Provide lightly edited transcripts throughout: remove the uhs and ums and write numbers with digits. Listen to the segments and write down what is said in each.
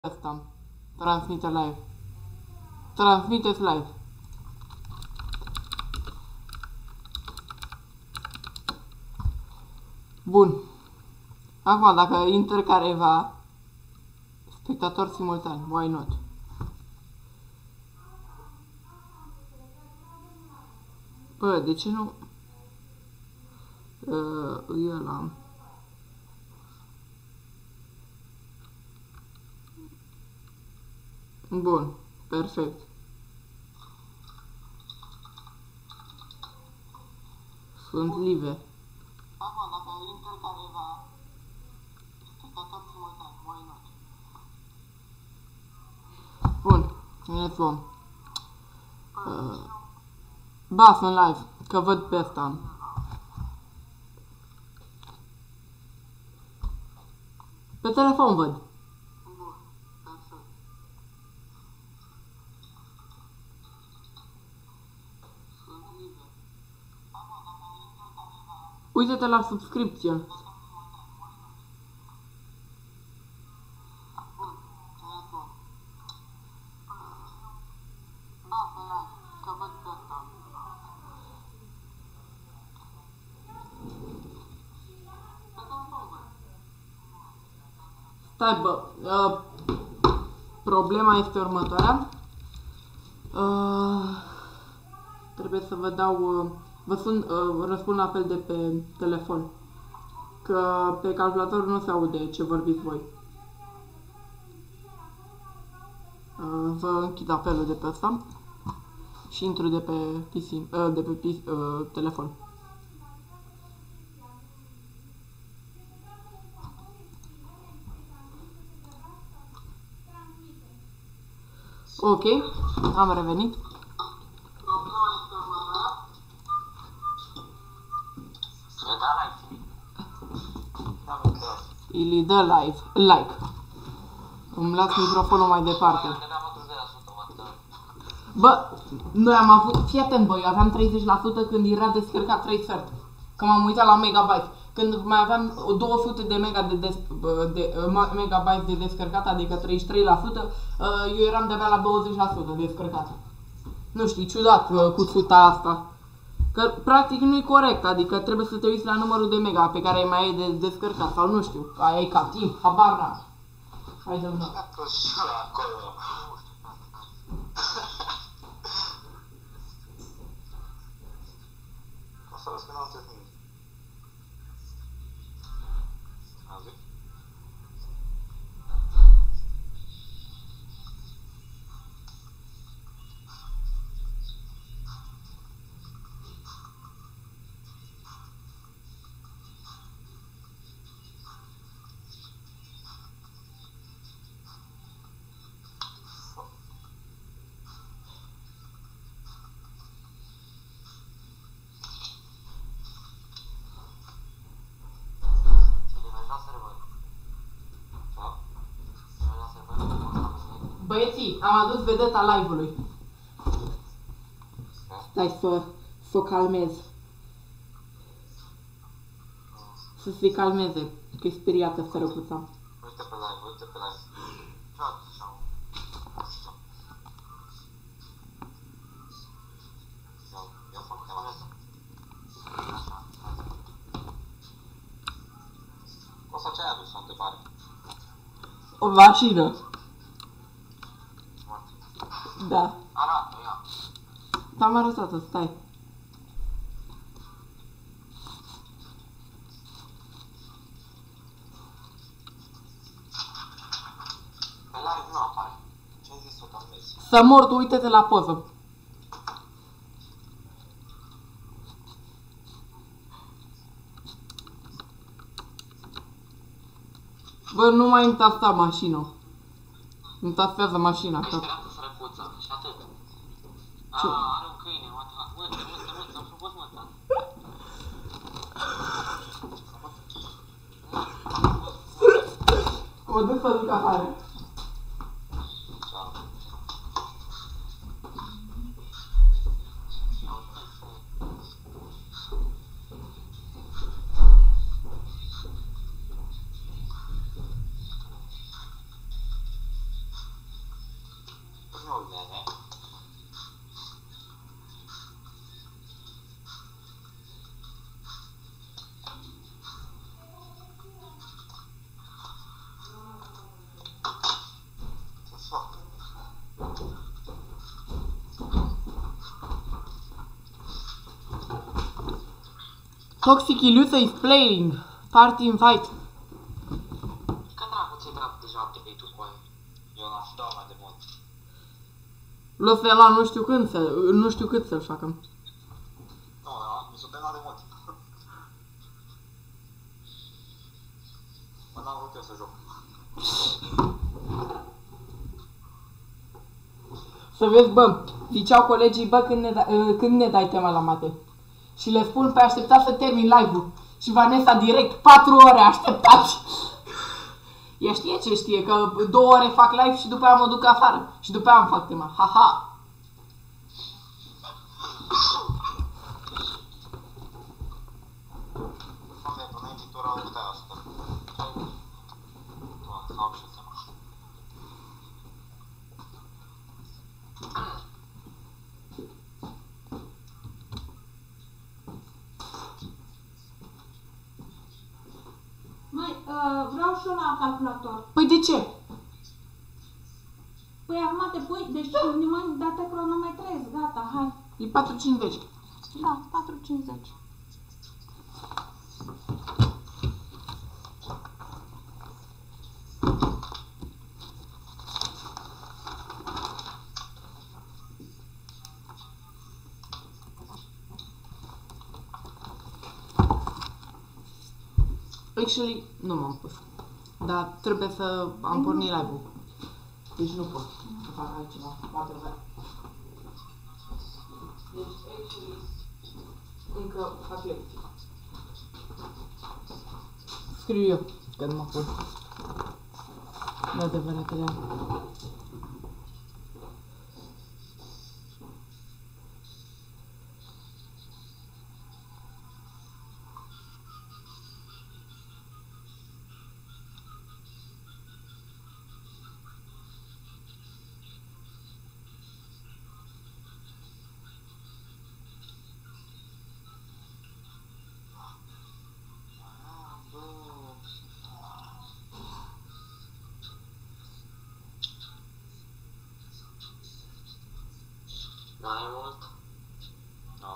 Asta. Transmite live. Transmiteți live. Bun. Acum, dacă intră careva spectator simultan, why not? Bă, de ce nu? E ăla. Bun, perfect. Sunt live. Acum, dacă intră careva spectator simultan, why not? Bun, let's go. Ba, sunt live, că văd pe asta. Pe telefon văd. Uite-te la subscripție. Stai, bă, problema este următoarea. Trebuie să vă dau, răspund la apel de pe telefon. Că pe calculator nu se aude ce vorbiți voi. Vă închid apelul de pe ăsta și intru de pe PC, de pe telefon. Ok, am revenit. Îi dă like. Îmi las microfonul mai departe. Bă, noi am avut, fii atent bă, eu aveam 30% când era descărcat 3 sfert. Că m-am uitat la megabyte. Când mai aveam 200 de megabyte de descărcat, adică 33%, eu eram de-abia la 20% descărcat. Nu știu, ciudat cu suta asta. Că practic nu-i corect, adică trebuie să te uiți la numărul de mega pe care mai ai de descărcat, sau nu știu, ai ca timp, habar n-am. Hai de mână. O să vezi că n-am înțeles nimic. Auzi? Băieții, am adus vedeta live-ului. Stai să o calmez. Să se calmeze, că-i speriată sărăcuța. Uite pe live, uite pe live. Ce ați așa? Ia fac calmeză. O să ce ai adus, o întrebare? O mașină. Da. Arată, ia. T-am arătat-o, stai. Pe live nu apare. Ce ai zis să o calmezi? Să mor, tu uite-te la poză. Bă, nu mai îmi tasta mașină. Îmi tastează mașina. Ești creată sărăcuță și atât. Ce? Are un câine, măta, am frumos măta. Mă duc să duc afară. nene. Ce fac? Toxic Illusa is playing. Party invite. Când dracu ți-ai dat deja update-ul cu aia? Eu l-am și dat mai de mult. L-o să la nu știu cât să-l facă. Nu, mi s-o terminat de mult. Mă n-am vrut eu să joc. Să vezi, bă, ziceau colegii, bă, când ne dai tema la mate? Și le spun, pe așteptat să termin live-ul. Și Vanessa direct, 4 ore așteptați. Ea știe ce știe, că 2 ore fac live și după aia mă duc afară. Și după aia îmi fac tema. Ha-ha. Doamne, până editura cât ai asta? Doamne, sau și tema. Măi, vreau și eu la calculator. Păi de ce? Păi acum te pui, deci numai data cronometrez, gata, hai. E 4,50. Da, 4,50. Actually, nu m-am pus. Dar trebuie să am pornit live-ul. Deci nu pot să fac altceva. Whatever. Deci, actually, încă fac lecții. Scriu eu, că nu mă pot. De adevăratele. N-ai mult? Nu.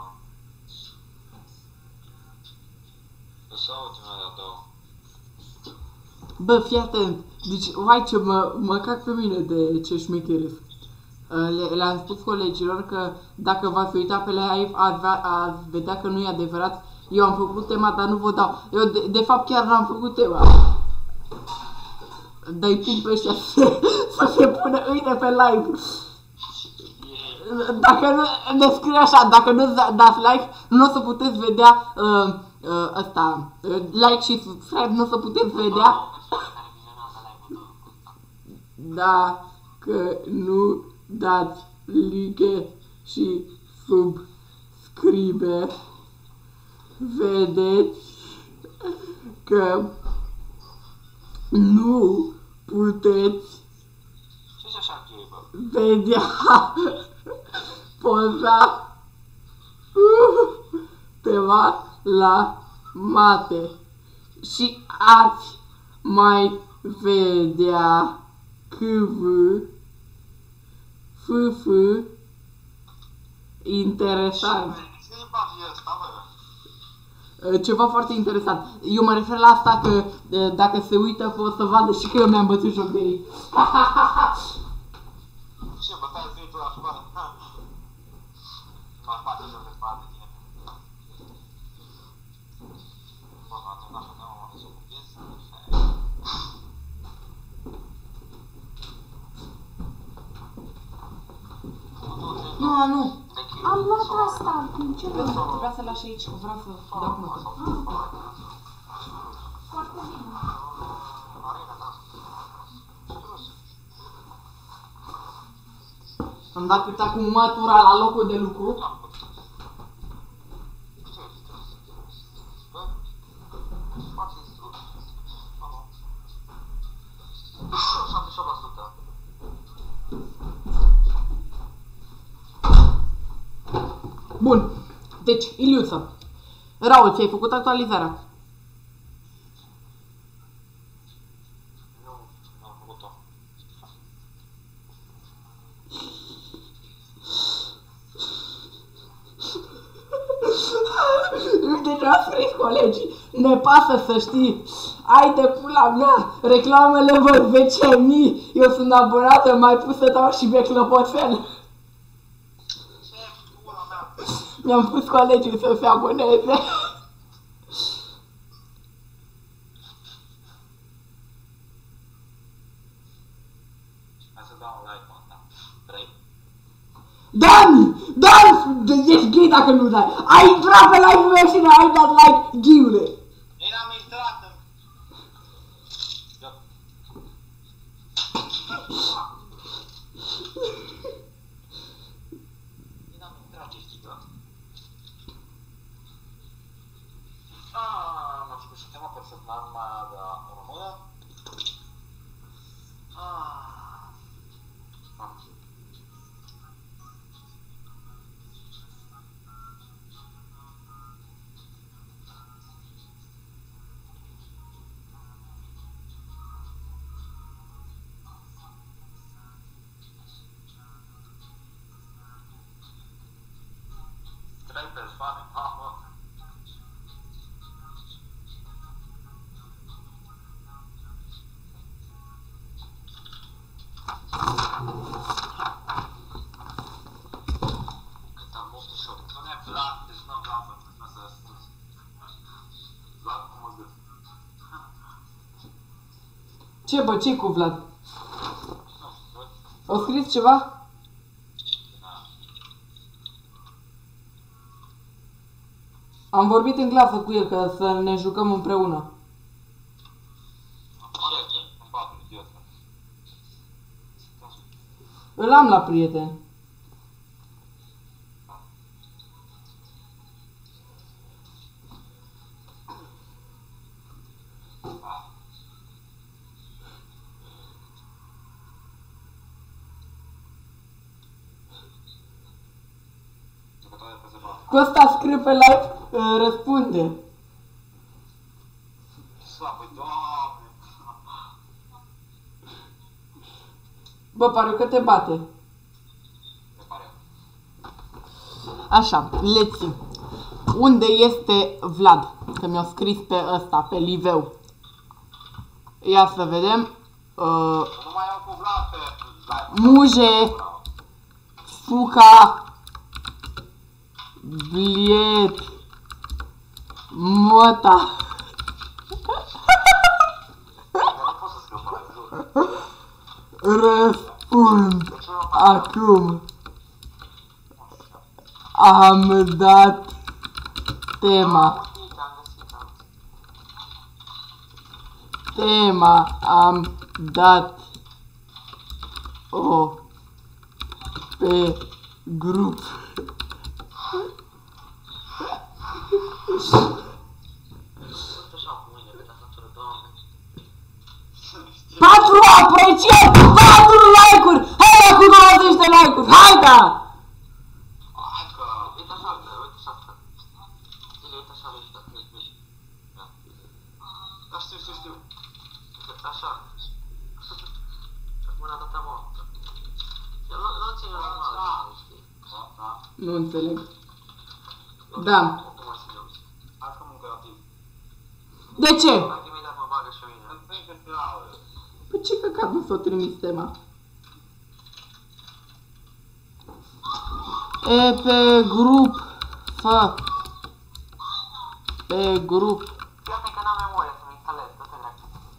O să aud imediat două. Bă, fii atent. Deci, uai ce mă cac pe mine de ce șmecherez. Le-am spus colegilor că dacă v-ați uita pe live ați vedea că nu e adevărat. Eu am făcut tema, dar nu vă dau. Eu de fapt chiar n-am făcut tema. Dar-i pun pe ăștia să se pună, uite pe live. Dacă nu, ne scrie așa, dacă nu dați like, nu o să puteți vedea ăsta, like și subscribe, nu o să puteți vedea. Dacă nu dați like și subscribe, vedeți că nu puteți Ce-și așa gay, bă? vedea poza tema la mate și ați mai vedea FF interesant. Ce limba e ăsta, bă? Ceva foarte interesant. Eu mă refer la asta că dacă se uită pot să vadă și că eu mi-am bătut joc de ei. Ce, bătaia zâitul la școală? M-aș face joc de spate de tine. Bă, m-am terminat așa, nu m-am să copiez. Nu. Am luat asta, ce nu? Vreau să lași aici, că vreau să dau notă. Foarte bine. Am dat cât acum mătura la locul de lucru. Bun. Deci, Iliuță. Raul, ți-ai făcut actualizarea? Nu, nu am făcut-o. Deja scris colegii. Ne pasă să știi. Ai de pula mea. Reclamele văd 10.000. Eu sunt abonată, mai pus să dau și pe clopoțel. Ce pula mea? Mi-am pus colegii să se aboneze. Hai să dau un like, mă, da. 3. Dan! Dan! Ești gay dacă nu dai. Ai intrat pe live-ul meu și n-ai dat like, ghiule. Eu n-am intrat în... Eu n-am intrat, ce știi, da? Non ci presentiamo per fermarla da una moda. Trei persoane, mamă. Cât am mult ușor. Nu ne Vlad, deci nu Vlad, nu să răspunzi. Vlad, cum mă gând? Ce bă, ce cu Vlad? Nu știu, Au scris ceva? Am vorbit în clasă cu el ca să ne jucăm împreună. Îmi bate, idiot. Îl am la prieten. Costa scrie pe live, răspunde. Slavă, Doamne! Bă, pare că te bate. Me pare. Așa, leții. Unde este Vlad? Că mi-a scris pe ăsta, pe liveu. Ia să vedem. Nu mai au cu Vlad pe live. Muje, Fuca, Bliet, Mota. Dar nu pot să scriu pe live, jur. Răspund acum. Am dat tema. Tema am dat-o pe grup. Așa cu mâine, pe tastatură, Doamne. 4 apreciat! 4 like-uri! Hai la cu 20 de like-uri! Hai da! Hai că... Uite așa, uite așa. Zile, uite așa, uite așa, uite așa. Da, știu. Uite așa. Mâna dată moartă. Nu ține la mână, știi? Da. Nu înțeleg. Da. Cum ar să ne auzi? Hai că mă creativ. De ce? Hai că imediat mă bagă și mine. Înțeleg că te laude. Păi ce căcat nu s-o trimis tema? E pe grup. Fă. Pe grup. Iată că n-am memorie să-mi instalez, dă-te drept.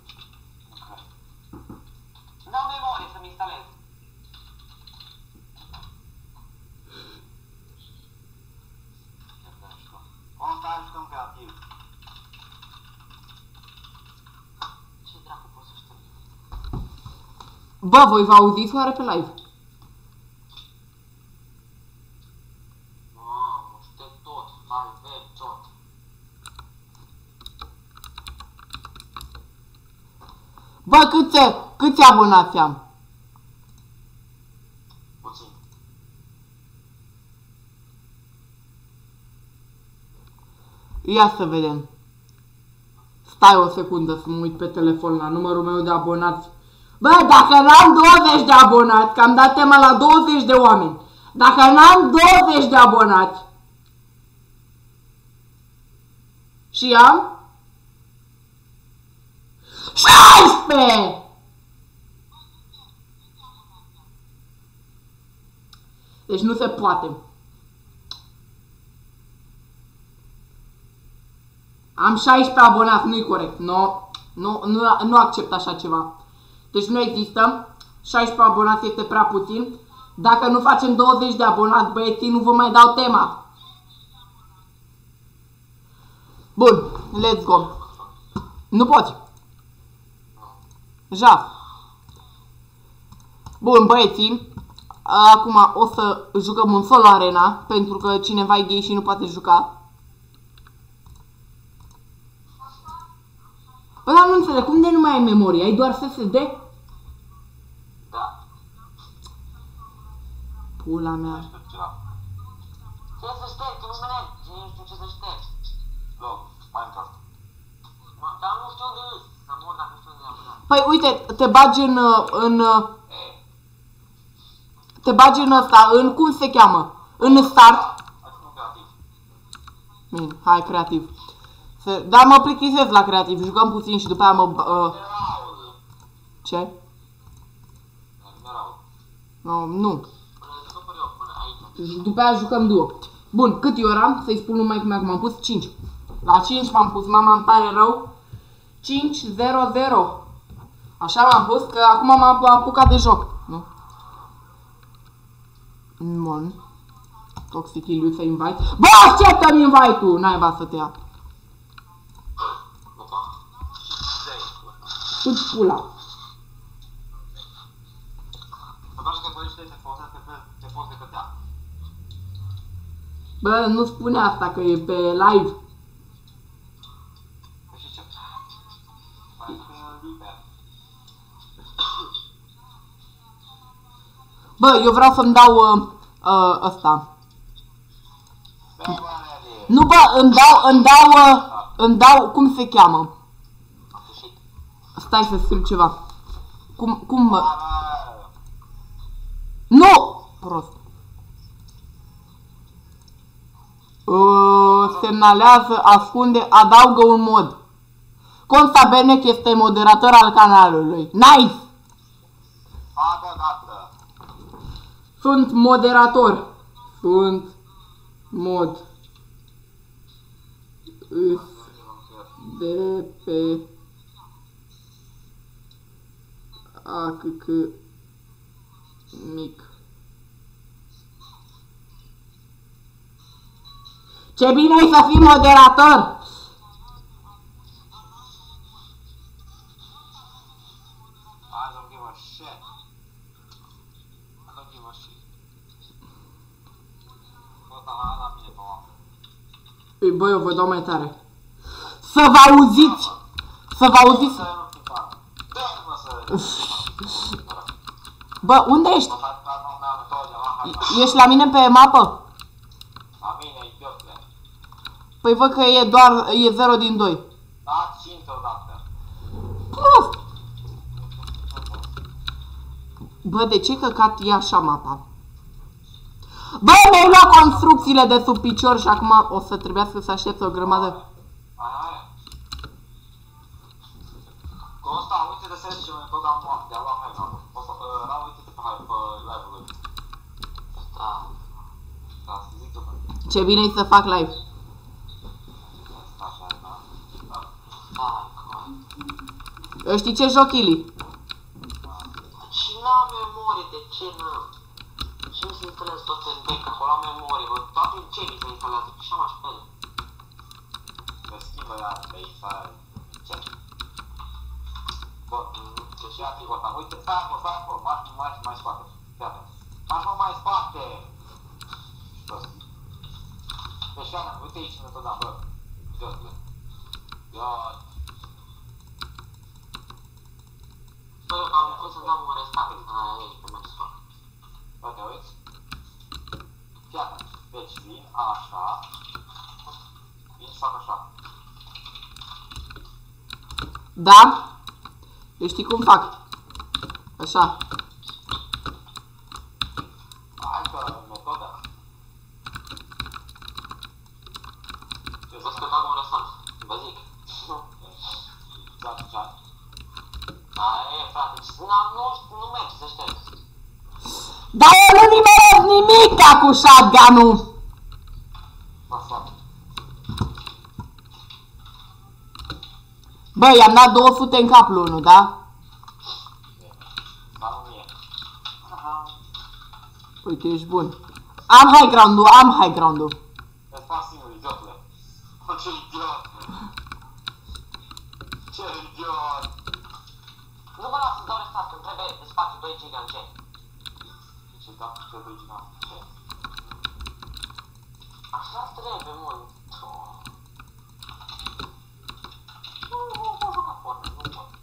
N-am memorie să-mi instalez. O, stai, jucăm creativ. Ce dracu poți să știu? Bă, voi vă auziți oare pe live? Mamă, știu tot, hai, vezi tot. Bă, câți abonați am? Puțin. Ia să vedem. Stai o secundă să mă uit pe telefon la numărul meu de abonați. Bă, dacă n-am 20 de abonați, că am dat tema la 20 de oameni. Dacă n-am 20 de abonați și am 16! Deci nu se poate. Am 16 abonați, nu-i corect. Nu accept așa ceva. Deci nu există. 16 abonați este prea puțin. Dacă nu facem 20 de abonați, băieții, nu vă mai dau tema. Bun, let's go. Nu poți. Jaf. Bun, băieții. Acum o să jucăm un solo arena, pentru că cineva e gay și nu poate juca. Bă, dar nu înțeleg, cum de nu mai ai memorie? Ai doar SSD? Da. Pula mea. Ce să ștergi? Tu nu știi? Nu știu ce să ștergi. Log, Minecraft. Dar nu știu unde e. Să mor dacă nu știu unde am. Păi uite, te bagi te bagi în ăsta, în cum se cheamă? În start. Bine, hai, creativ. Dar mă plictisesc la creativ, jucăm puțin și după aia mă... Ce? Nu. După aia jucăm duo. Bun, cât e ora? Să-i spun numai cum m-am pus? 5. La 5 m-am pus, mama, îmi pare rău. 5-0-0. Așa m-am pus, că acum m-am apucat de joc. Nu? Bun. Toxic Iliuță invite. Bă, acceptă-mi invite-ul! N-ai să te ia. Fut pula. Bă, nu spune asta că e pe live. Bă, eu vreau să-mi dau ăsta. Nu, bă, îmi dau, cum se cheamă? Stai să scriu ceva. Cum mă... Nu! Prost. Semnalează, ascunde, adaugă un mod. Consta Benec este moderator al canalului. Nice! Sunt moderator. Sunt mod. De pe ACC mic. Ce bine e să fii moderator! Băi, eu vă dau mai tare. Să vă auziți! Să vă auziți! Bă, unde ești? Ești la mine pe mapă? La mine, idiotule. Păi văd că e doar, e 0 din 2. Da, 5 odată. Prost! Bă, de ce căcat e așa mapa? Bă, mi-ai luat construcțiile de sub picior și acum o să trebuiască să aștept o grămadă. Aia. Consta, uite de search și tot am luat, de-a luat hai, o să, uite-te pe live-ul lui. Da. Da, să zic după. Ce bine e să fac live. Așa, da. Știi ce joc, Ili? Și n-am memorie, de ce nu? Și nu se instalează tot în bec, acolo am memorie, bă, toate în ce mi se instalează, și am așa pe ele. Le schimbă ea, le instalează, ce? Bă, deci ia tricul ăsta, uite, stai acolo, marși mai spate, iată, marși mai spate! Deci iată, uite aici întotdeauna, bă, idiotule. Iot. Bă, eu am pus să dau un restart, aici, pe Mexico. Bă, te uiți? Fii atent. Deci vin așa. Vin și fac așa. Da? Eu știi cum fac. Așa. Hai că metoda. Ce să scăpa cum răsant, vă zic. Da. Aia, frate, nu merge să șterg. Dar eu nu nimeresc nimica cu shotgun-ul. Bă, i-am dat 200 în cap lui unul, da? Uite, ești bun. Am high ground-ul, Îți fac singur, idiotule. Ce idiot! Ce idiot! Nu mă las să dau restat, că-mi trebuie spațiu 2 giga în ce? Ce da, ce 2 giga în ce? Așa trebuie, mult. Nu pot juca Fortnite, nu pot.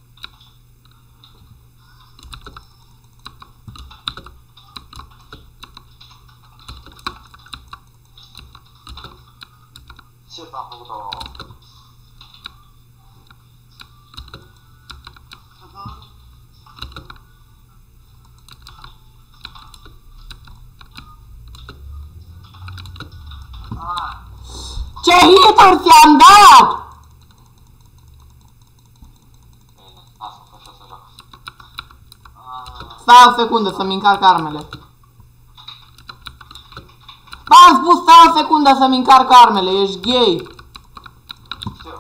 Ce s-a făcut-o? Ce hituri ți-am dat! Bine, asta a fost și o să joc. Stai o secundă să-mi încarc armele. Bă, am spus stai o secundă să-mi încarc armele, ești gay. Știu.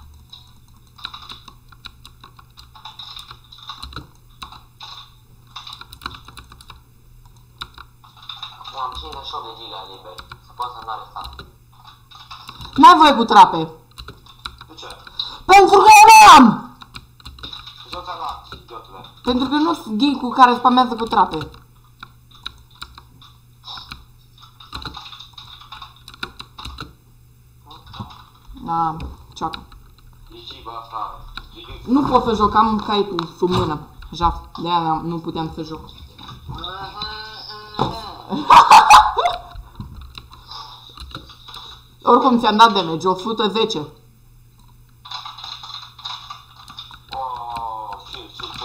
Acum am 58 de giga liberi, să pot să-mi dau restat. N-ai voie cu trape. De ce? Pentru că eu nu am! De ce ți-am luat, idiotule? Pentru că nu sunt gay cu care spamează cu trape. Da, ceacă. GG, bă, frate. GG. Nu pot să joc, am caitul sub mână. Jaf, de-aia nu puteam să joc. Oricum ți-am dat damage, 110. Oh, ce.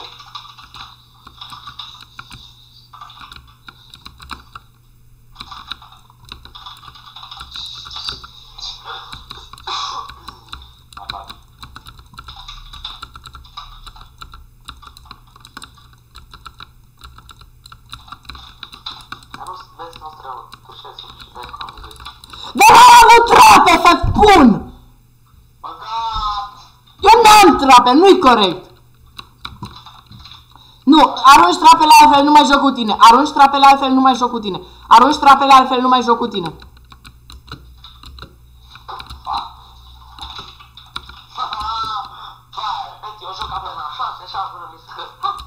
Apare. Dar nu vezi, nu trebuie tușesc și dai cum zic. Dar am avut trape, să-ți spun! Păcat! Eu n-am trape, nu-i corect. Nu, arunci trapele altfel, nu mai joc cu tine. Arunci trapele altfel, nu mai joc cu tine. Arunci trapele altfel, nu mai joc cu tine. Uite, eu joc apă în 6 și apă în miscă.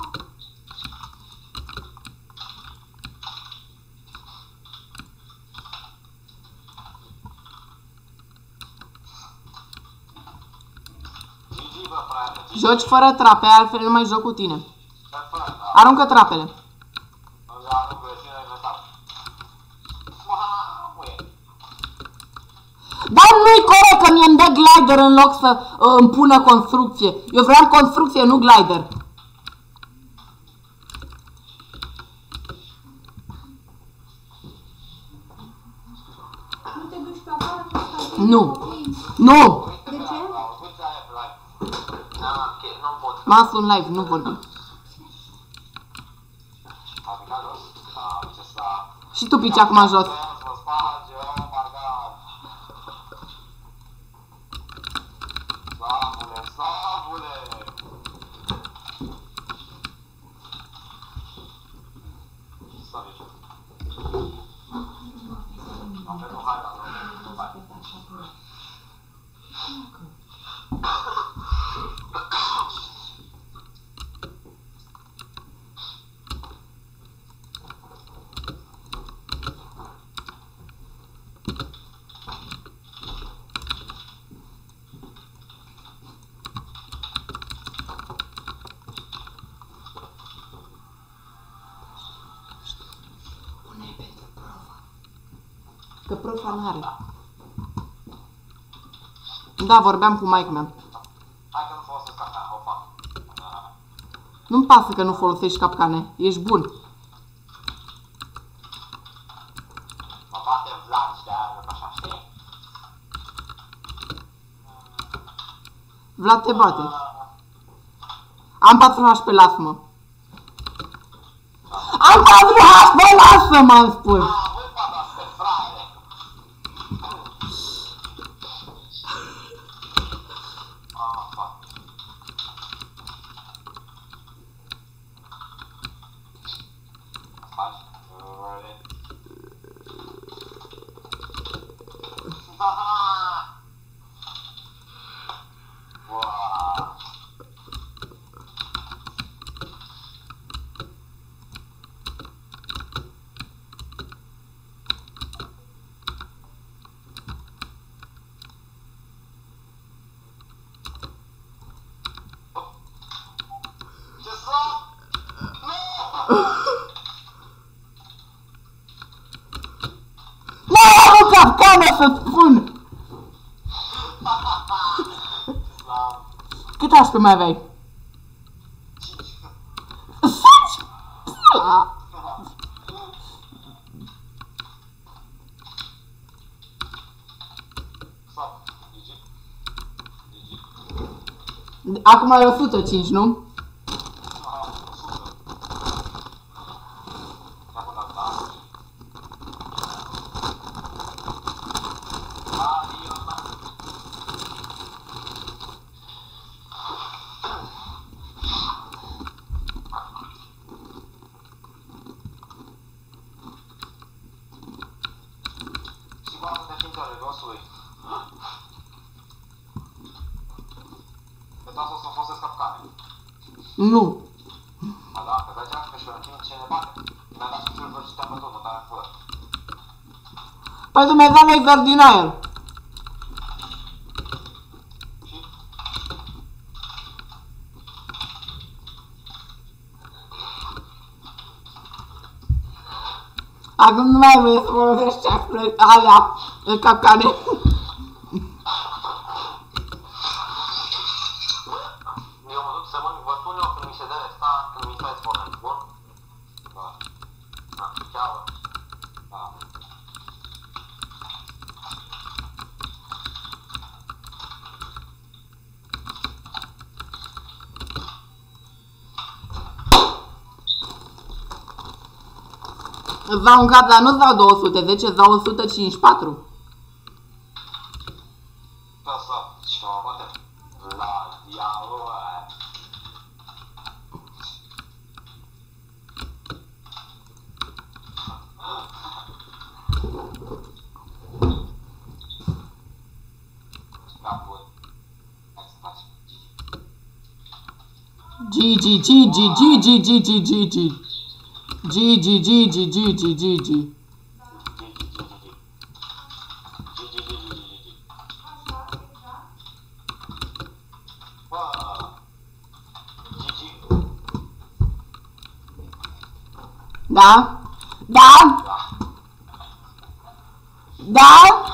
GG, bă, frate. GG. Joci fără trape, altfel nu mai joc cu tine. Bă, frate, da. Aruncă trapele. Da, nu vreau, ține investat. Mamă, Dar nu-i corect că mi-mi dă glider în loc să îmi pună construcție. Eu vreau construcție, nu glider. Nu te duci pe afară ca să Nu. copii? Nu! De ce? uite aia pe live. Da, ok, nu pot. M-am sun live, nu vorbim. A picat jos? A, ce s-a... Și tu pici acum jos. Să mă sparge, oh my god. Sabule! Sorry. Am făcut hai la nu mai. Că profa n-are. Da, vorbeam cu Mike Man. Hai că nu folosesc asta, o fac. Nu-mi pasă că nu folosești capcane. Ești bun. Mă bate Vlad și de-aia așa, știi? Vlad te bate. Am 4 HP, lasă-mă. Am 4 HP, lasă-mă, am spus. Voi patați pe fraiere. Fuck. Faci? Wow. Ce s-a? Nu am capcane să spun! Cât HP mai aveai? 5! Acum ai 105, nu? Nu. Ma da, că zicea că și-o ce ne bate. Mi-a dat și filmul și te-am bătut, mă dare în fură. Păi Dumnezeu mi-ai dat din aer. Și? Acum nu mai vrei să folosești alea capcane. Eu mă duc să mănânc bătunio când mi se dă resta, când mi faci moment, bun? Da. Da, ceau. Da. Îți dau un cap, dar nu-ți dau 210, îți dau 154. Da, și mă bate la diavol. Da, bun. Hai să facem. GG, GG, GG, GG, GG. GG, GG, GG, GG. Da? Da? Da?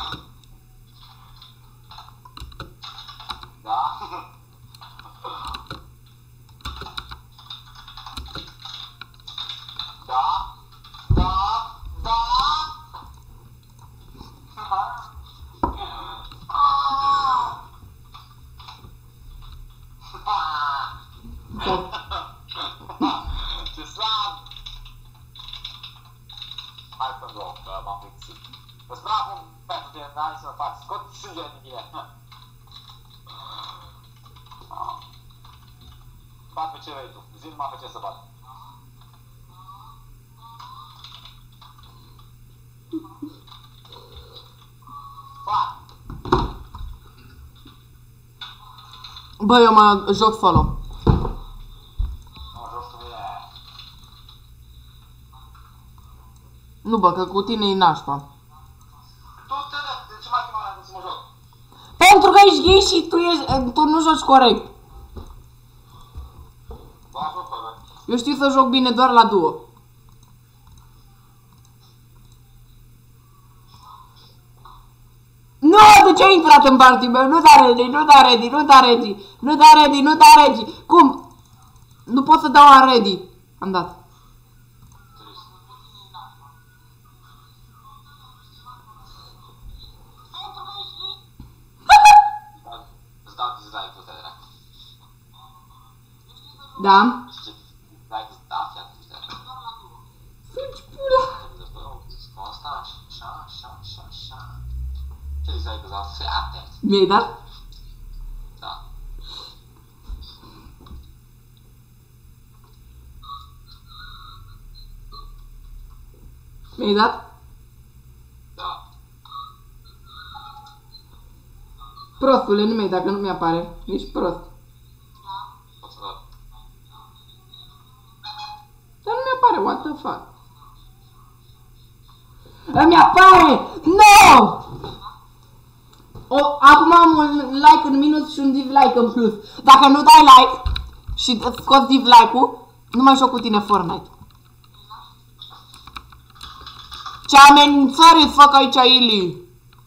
Ce slab! Hai să-mi dau, că m-am plictisit. Îți dau acum pentru tine, n-ai să-mi faci. Scot sângele din tine. Bat pe ce vrei tu. Zi numai pe ce să bat. Fac! Bă, eu mă joc solo. Mă joc cu mine. Nu, bă, că cu tine e nașpa. De ce m-ai chemat să mă joc? Pentru că ești gay și tu nu joci corect. Ba, joc, bă. Eu știu să joc bine doar la duo. Nu, de ce ai intrat în party meu? Nu da ready, nu da ready, nu da ready, nu da ready, nu da ready. Cum? Nu pot să dau ready. Am dat. Îți dau dislike-ul ăsta de dracu. Da. Nu știu ce dislike îți da, fii atent de Suci pula. asta, așa. Ce dislike îți dau? Fii atent. Mi-ai dat? Da. Mi-ai dat? Da. Prostule, nu mi-ai dat, că nu mi-apare. Ești prost. Pot să dau. Dar nu mi-apare, what the fuck? Îmi apare! No! Acum am un like în minus și un dislike în plus. Dacă nu dai like și scoți dislike-ul, nu mai joc cu tine Fortnite. Ce amenințări îți fac aici, Ili?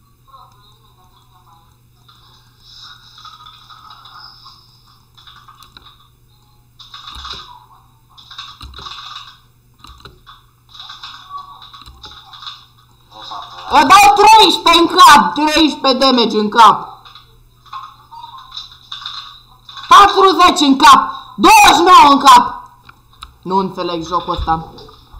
Î dau 13 în cap, 13 damage în cap. 40 în cap, 29 în cap. Nu înțeleg jocul ăsta.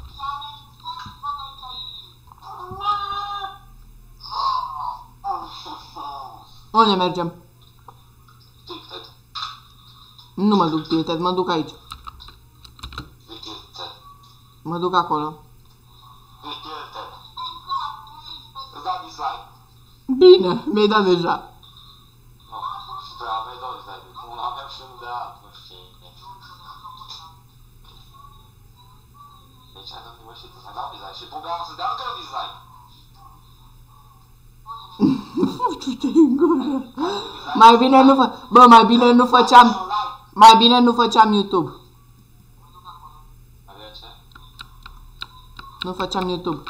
Unde mergem? Tilted. Nu mă duc tilted, mă duc aici. Tilted. Mă duc acolo. Tilted. Îți dau dislike. Bine, mi-ai dat deja. Nu. Și tu aveai două dislike-uri. Unul aveam și unul de alt, nu știu ce. Deci ai dat dislike, să-mi dau dislike. Și Bubea o să dea încă un dislike. Fugi-te în gură. Mai bine nu fă... Bă, mai bine nu făceam... Mai bine nu făceam YouTube. Avea ce? Nu făceam YouTube.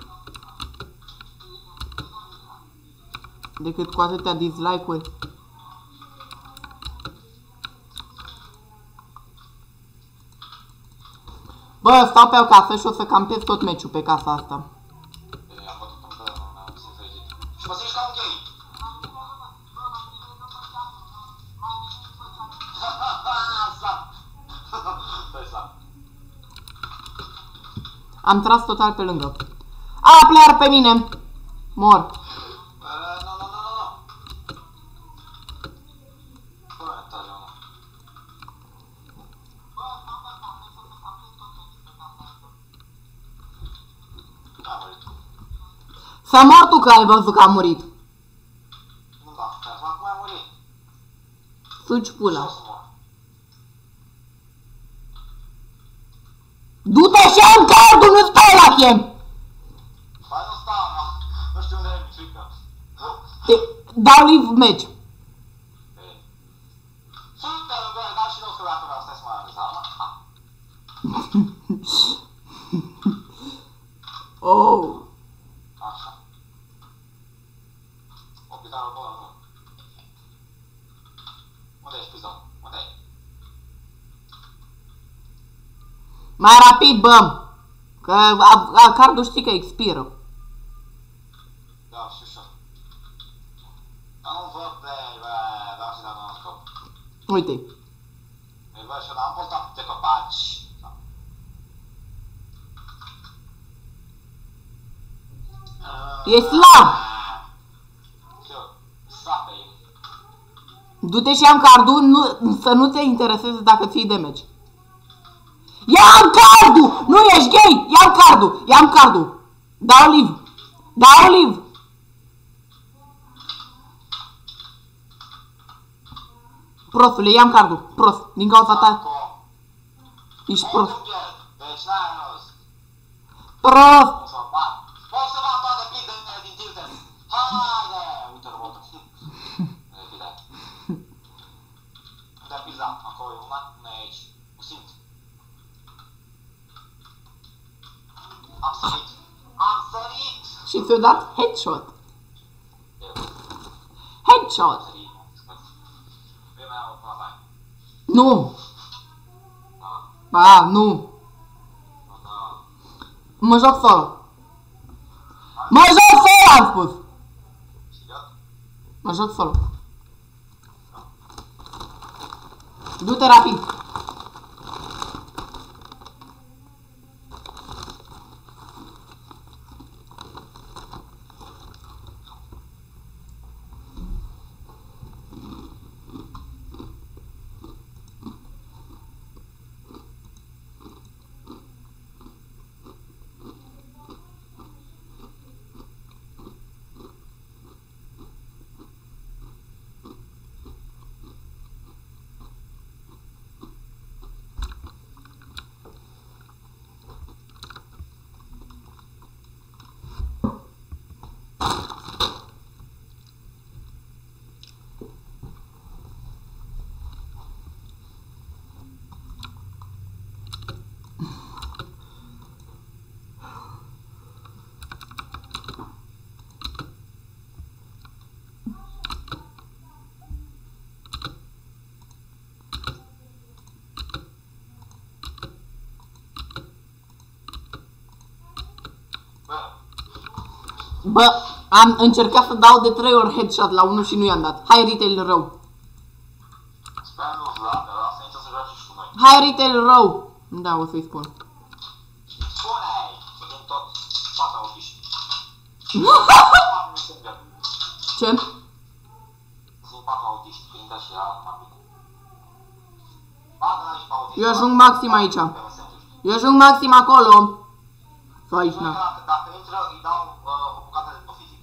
Decât cu atâtea dislike-uri. Bă, stau pe o casă și o să campez tot meciul pe casa asta. Am bătut în pără, m-am simțit fericit. Și mă simți ca un gay. Am tras total pe lângă. A, plear pe mine. Mor. Nu. Bă, tare, mă. A murit. Să mor tu că ai văzut că a murit. Nu, da, acum a murit. Suci Și o pula. să mor. Du-te și am cardul, nu stai la chem. Hai, nu stau, mă. Nu știu unde e frică. Dau live match. Super, bă, dau și nou scălatura, stai să mă aviza, mă. Oh. Așa. O pizară bună, nu. Unde ești, pizon? Unde e? Mai rapid, bă. Că cardul știi că expiră. Da, știu și eu. Dar nu văd pe ei, bă, dau și la nou scop. Uite. Îi văd și eu, dar am postat de copaci. E slab. Știu, slab pe ei. Du-te și am cardul, să nu te intereseze dacă ții damage. Ia-mi cardul! Nu ești gay! Ia-mi cardul! Ia-mi cardul! Dau live! Dau live! Prostule, ia-mi cardul! Prost! Din cauza ta ești prost! Deci n-ai rost. Prost! O să bat. O să bat toate pizele din Tilted. Haide! Uite-l votul. Repede. Unde-a pizza? Acolo e una? Nu e aici. O simt. Am sărit. Am sărit! Și ți-o dat headshot! Headshot! Am sărit. Vei mai avea o fain. Nu! Da. Ba, nu. Mă joc solo. Mă joc solo, am spus. Mă joc solo. Du-te rapid. Bă, am încercat să dau de 3 ori headshot la unul și nu i-am dat. Hai retail rău. Sper nu-ți la, dar asta nici să joace și cu noi. Hai retail rău. Da, o să-i spun. Spune-i! Vedem tot fața autiști. Ce? Sunt 4 autiști, printă și la rapid. Bagă aici pe autiști. Eu ajung maxim aici. Eu ajung maxim acolo. Sau aici, na. Dacă intră, îi dau o bucată de tofifi.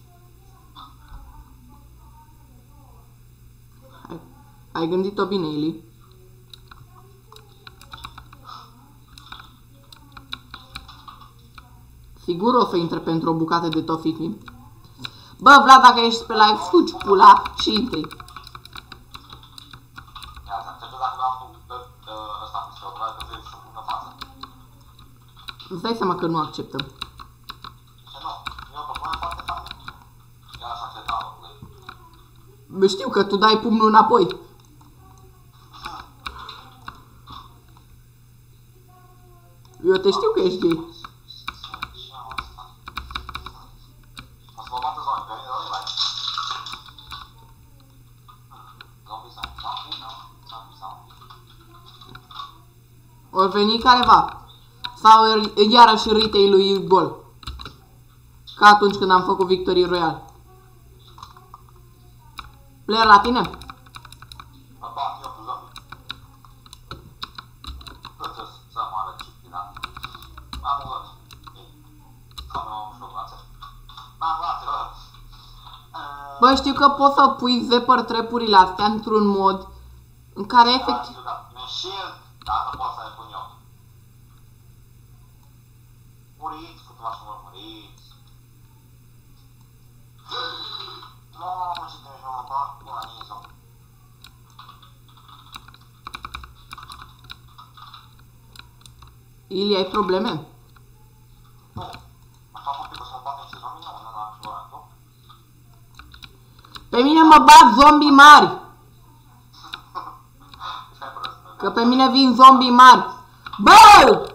Ai gândit-o bine, Ili. Sigur o să intre pentru o bucată de tofifi. Bă, Vlad, dacă ești pe live, fugi pula și intri. Ia, să dacă l-am ăsta cu străbărat, că vrei să-mi pună față. Îți dai seama că nu acceptăm. Ce nu? Eu propunem foarte faină. Ia așa acceptat, Bă, știu că tu dai pumnul înapoi. Eu te știu că ești gay. O să vă bată zombie, pe mine nu-i mai. Zombie sau. Or veni careva. Sau iarăși retail-ul gol. Ca atunci când am făcut Victory Royale. Player la tine? Mă bat eu cu zombie. Trebuie să mă arăt cipina. Am luat. Să mă șocați. M-am luat. Bă, știu că poți să pui zepăr trepurile astea într-un mod în care efectiv... Shield, dar nu pot să le pun eu. Muriți, câteva și muriți. Mamă, ce de mă bag până în iză. Ili, ai probleme? Nu, mă fac un pic să mă bag niște zombie, nu, n-am șurat, nu? Pe mine mă bat zombii mari! Că pe mine vin zombii mari! Bă!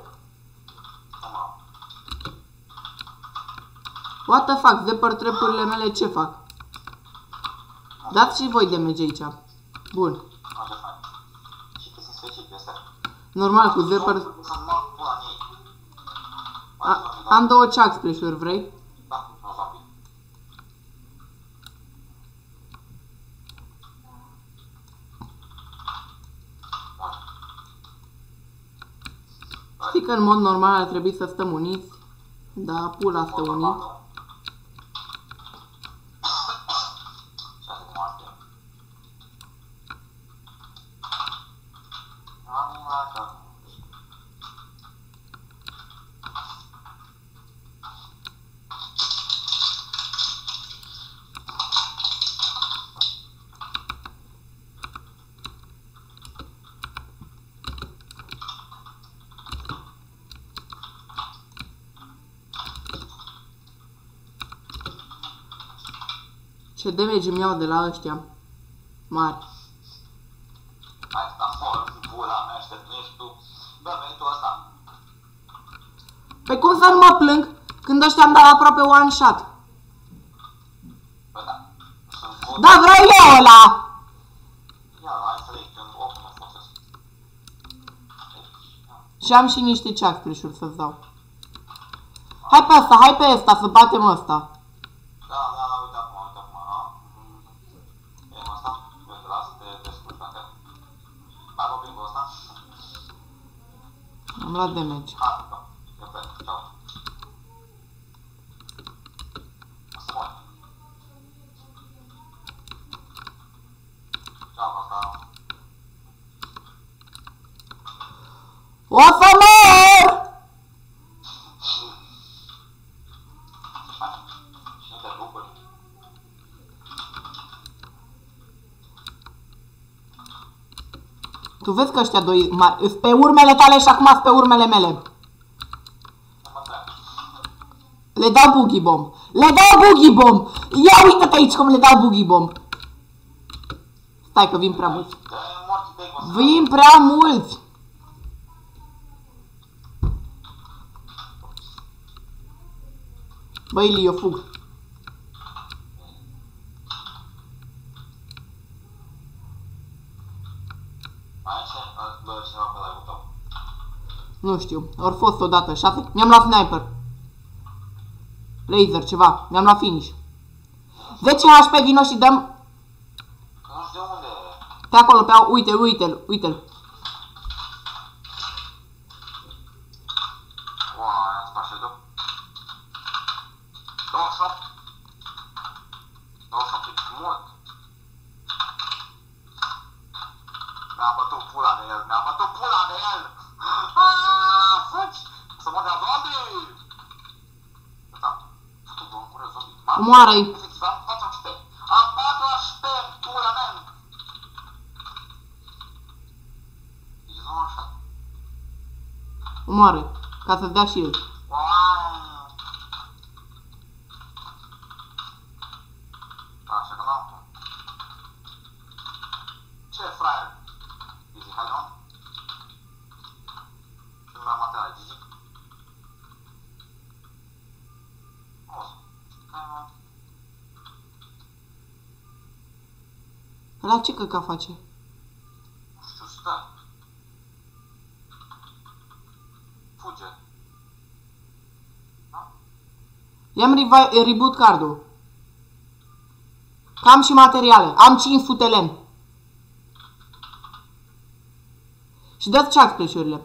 What the fuck? Zepăr trepurile mele ce fac? Dați și voi damage aici. Bun. Așa fain. Și că sunt specific este. Normal, cu zepăr... Am 2 chug splash-uri, vrei? Da, nu zombie. Știi că în mod normal ar trebui să stăm uniți? Da, pula stă unit. Ce damage îmi iau de la ăștia mari. Hai, sta acolo, pula mea, aștept, nu ești tu. Bă, veni tu Pe cum să nu mă plâng când ăștia îmi dau aproape one shot? Bă, da. Da, vreau eu ăla! Ia, hai să iei, când oricum nu folosesc. Și am și niște chuck splash-uri să-ți dau. Hai pe ăsta, să batem ăsta. Da, uite acum. E ăsta, eu te las, te descurci pe antena. Hai, vă prind pe ăsta. Am luat damage. Hai, da, e plec, ceau. O să mori. Ceau, asta. O să mor! Și nu te bucuri. Tu vezi că ăștia doi mari îs pe urmele tale și acum sunt pe urmele mele. Nu mă trec. Le dau boogie bomb. Le dau boogie bomb! Ia uite-te aici cum le dau boogie bomb. Stai că vin prea mulți. Că e morți de ăsta. Vin prea mulți! Băi, Ili, eu fug. Mai e cineva pe live-ul tău. Nu știu, ori fost odată 6. Mi-am luat sniper. Laser, ceva. Mi-am luat finish. 10 HP, vino și dăm Nu știu de unde e. pe acolo, uite-l. Wow, am spart și două. 28. 28 e mult. Mi-am bătut pula de el. Aaaa, fugi! Să mă dea zombie! Da, fătul două cură zombie. Omoară-i. Efectiv, am 4 HP. Am 4 HP, pula mea! Deci nu așa. Omoară, ca să-ți dea și el. Așa că n-am cum. Ce fraier? Easy, hai nu? Și nu mi-am material, Gigi. La ce căca face? Nu știu, stă. Fuge. Da? I-am reboot cardul. Cam și materiale. Am 500 lemn. Și dă-ți chuck splash-urile.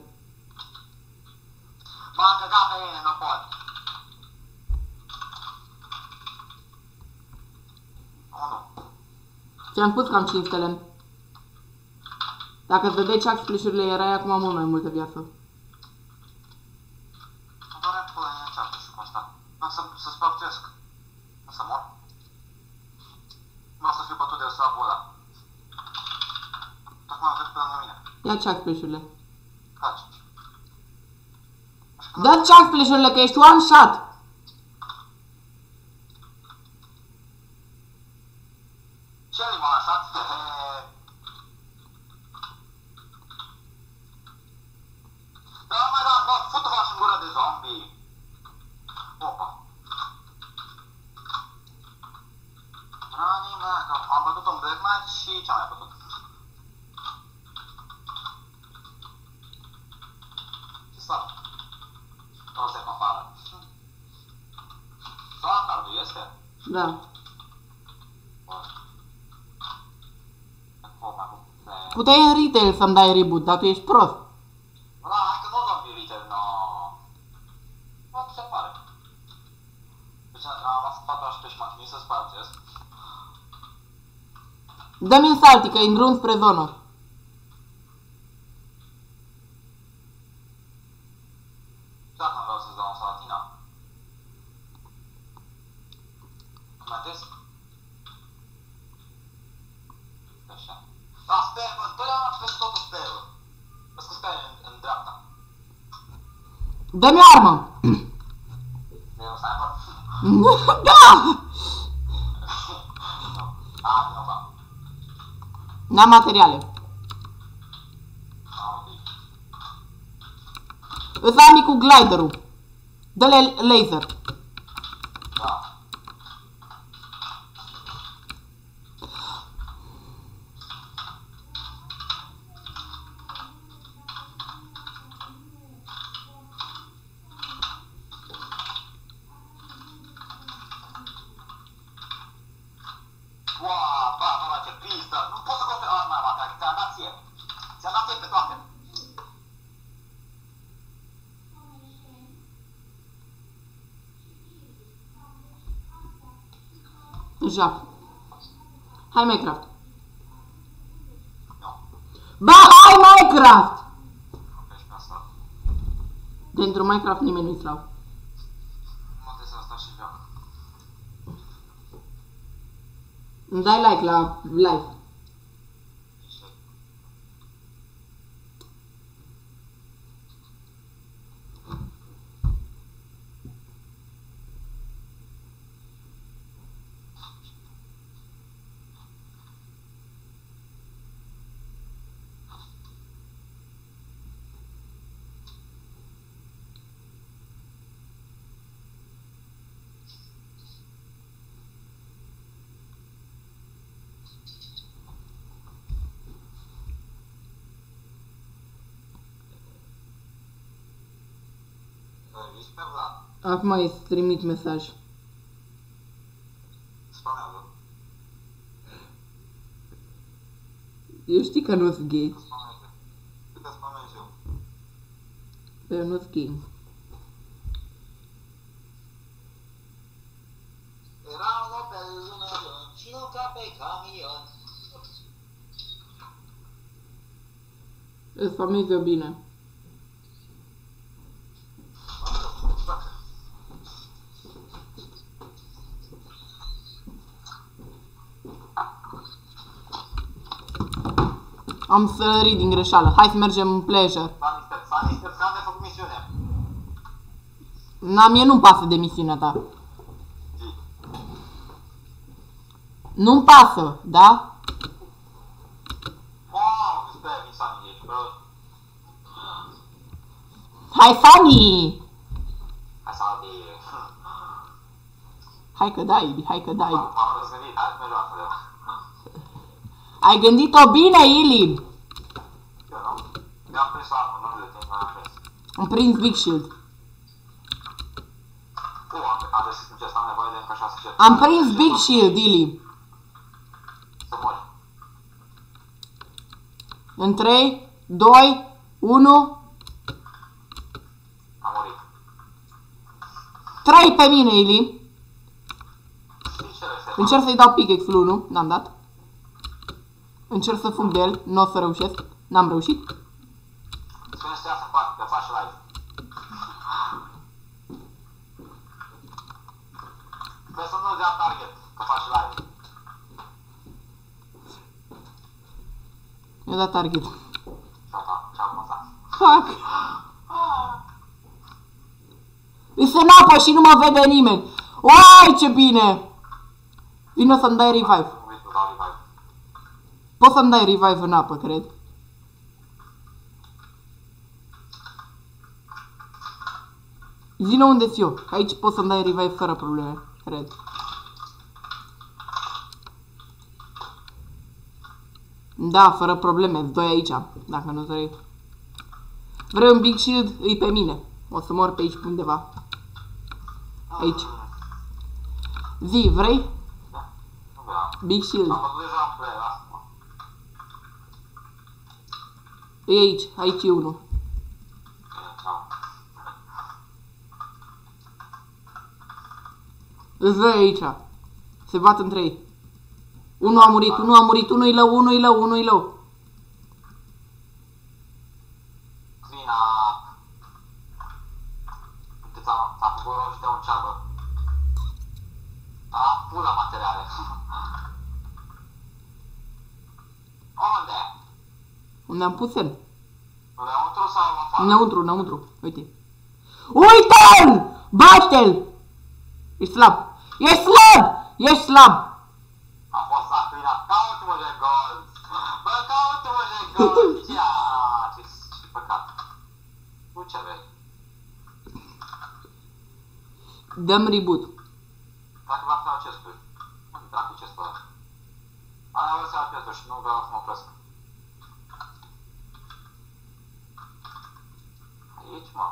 M-am căcat pe mine, nu pot. Nu. Ți-am spus că am 500 lemn. Dacă îți dădeai chuck splash-urile, erai acum mult mai multă viață. Îmi doare pula în încearcă și cu asta. Vreau să spărțesc. Nu să mor. Vreau să fiu bătut de slavul ăla. Tocmai am trecut pe lângă mine. Ia chuck splash-urile. Taci. Dă-ți chuck splash-urile, că ești one shot. Ce-i m-a lăsat? Da, mai da, bă, fută-vă și în gură de zombie. Opa. Running back, am bătut un Black Knight și ce-am mai bătut? Ce slab. 2 secunde afară. Da, cardul este? Da. Bă. Oh, mai bun. Puteai în retail să-mi dai reboot, dar tu ești prost. Da, hai că nu zombie retail, no. Nu se pare. Deci am lăsat 4 HP și m-am trimis să spargesc. Dă-mi în salti, că e în drum spre zonă. Dacă nu vreau să-ți dau un salatina. Comentezi? Așa. Da, sper, întotdeauna trebuie să totul sper. Vezi că sper în dreapta. Dă-mi armă. E un sniper? Da! Ah, nu, da. N-am materiale. Ah, ok. Îți am cu gliderul. Dă-le laser. Da. Wow, bă, ce pistă! Nu pot să compre arma mea, ți-am dat ție. Ți-am dat ție pe toate. Joc. Hai Minecraft. Nu. Ba, hai Minecraft! Ești pe asta. Dintr-un Minecraft nimeni nu-i slav. Nu trebuie să asta și joc. Îmi dai like la live. Ești pe Vlad. Acum îți trimit mesaj. Spamează. Eu știi că nu-s gay. Spamează. Cât te spamezi eu? Eu nu-s gay. Era un loc pe lună și nu ca pe camion. Îți spamezi eu bine. Am sărit din greșeală. Hai să mergem în pleasure. Sanister, că am de făcut misiune. Mie nu-mi pasă de misiunea ta. Zi. Nu-mi pasă, da? Wow, stai, Misani, ești bă. Hai, Sunny! Hai să albi. Hai că dai, hai că dai. Am răsărit, hai să mergem altfel. Ai gândit-o bine, Ilib! Eu nu? Mi-am prins armă, nu de timp, m-am prins. Am prins Big Shield. Am găsit în chest, am nevoie de încă 6 chest. Am prins Big Shield, Ilib. Să mori. În 3, 2, 1... Am murit. 3 pe mine, Ilib. Știi ce reset? Încerc să-i dau pickaxe-ul 1, n-am dat. Încerc să fug de el, nu o să reușesc. N-am reușit. Spune să să fac, că faci live. Trebuie să nu dea target, că faci live. Mi-a dat target. Gata, ce-am lăsat. Fuck! Îs în apă și nu mă vede nimeni. Uai, ce bine! Vino să-mi dai revive. Nu uiți să dau revive. Poți să-mi dai revive în apă, cred. Zi-ne unde-s eu. Aici poți să-mi dai revive fără probleme, cred. Da, fără probleme, doi aici, dacă nu vrei. Vrei un Big Shield? Îi pe mine. O să mor pe aici, pe undeva. Aici. Zi, vrei? Da, nu vreau. Big Shield. Am văzut deja în play, lasă-mă. E aici, aici e unul. Ceau. Îți dă aici. Se bat între ei. Unul a murit, unul a murit, unul e lău, unul e lău, unul e lău. Crina. Uite, ți-a făcut roșii de un ceabă. A, pula materiale. Unde? Unde am pus el? Înăuntru sau afară? Înăuntru, înăuntru. Uite. Uite-l! Bate-l! Ești slab. Ești slab! Ești slab! A fost la Crina. Caute-mă de gol! Bă, caute-mă de gol! Ce păcat. Nu ce vrei? Dăm reboot. Dacă va fi acestul. Dacă acestul ăla. Am nevoie să iau piatul și nu vreau să mă opresc. Aici, mă.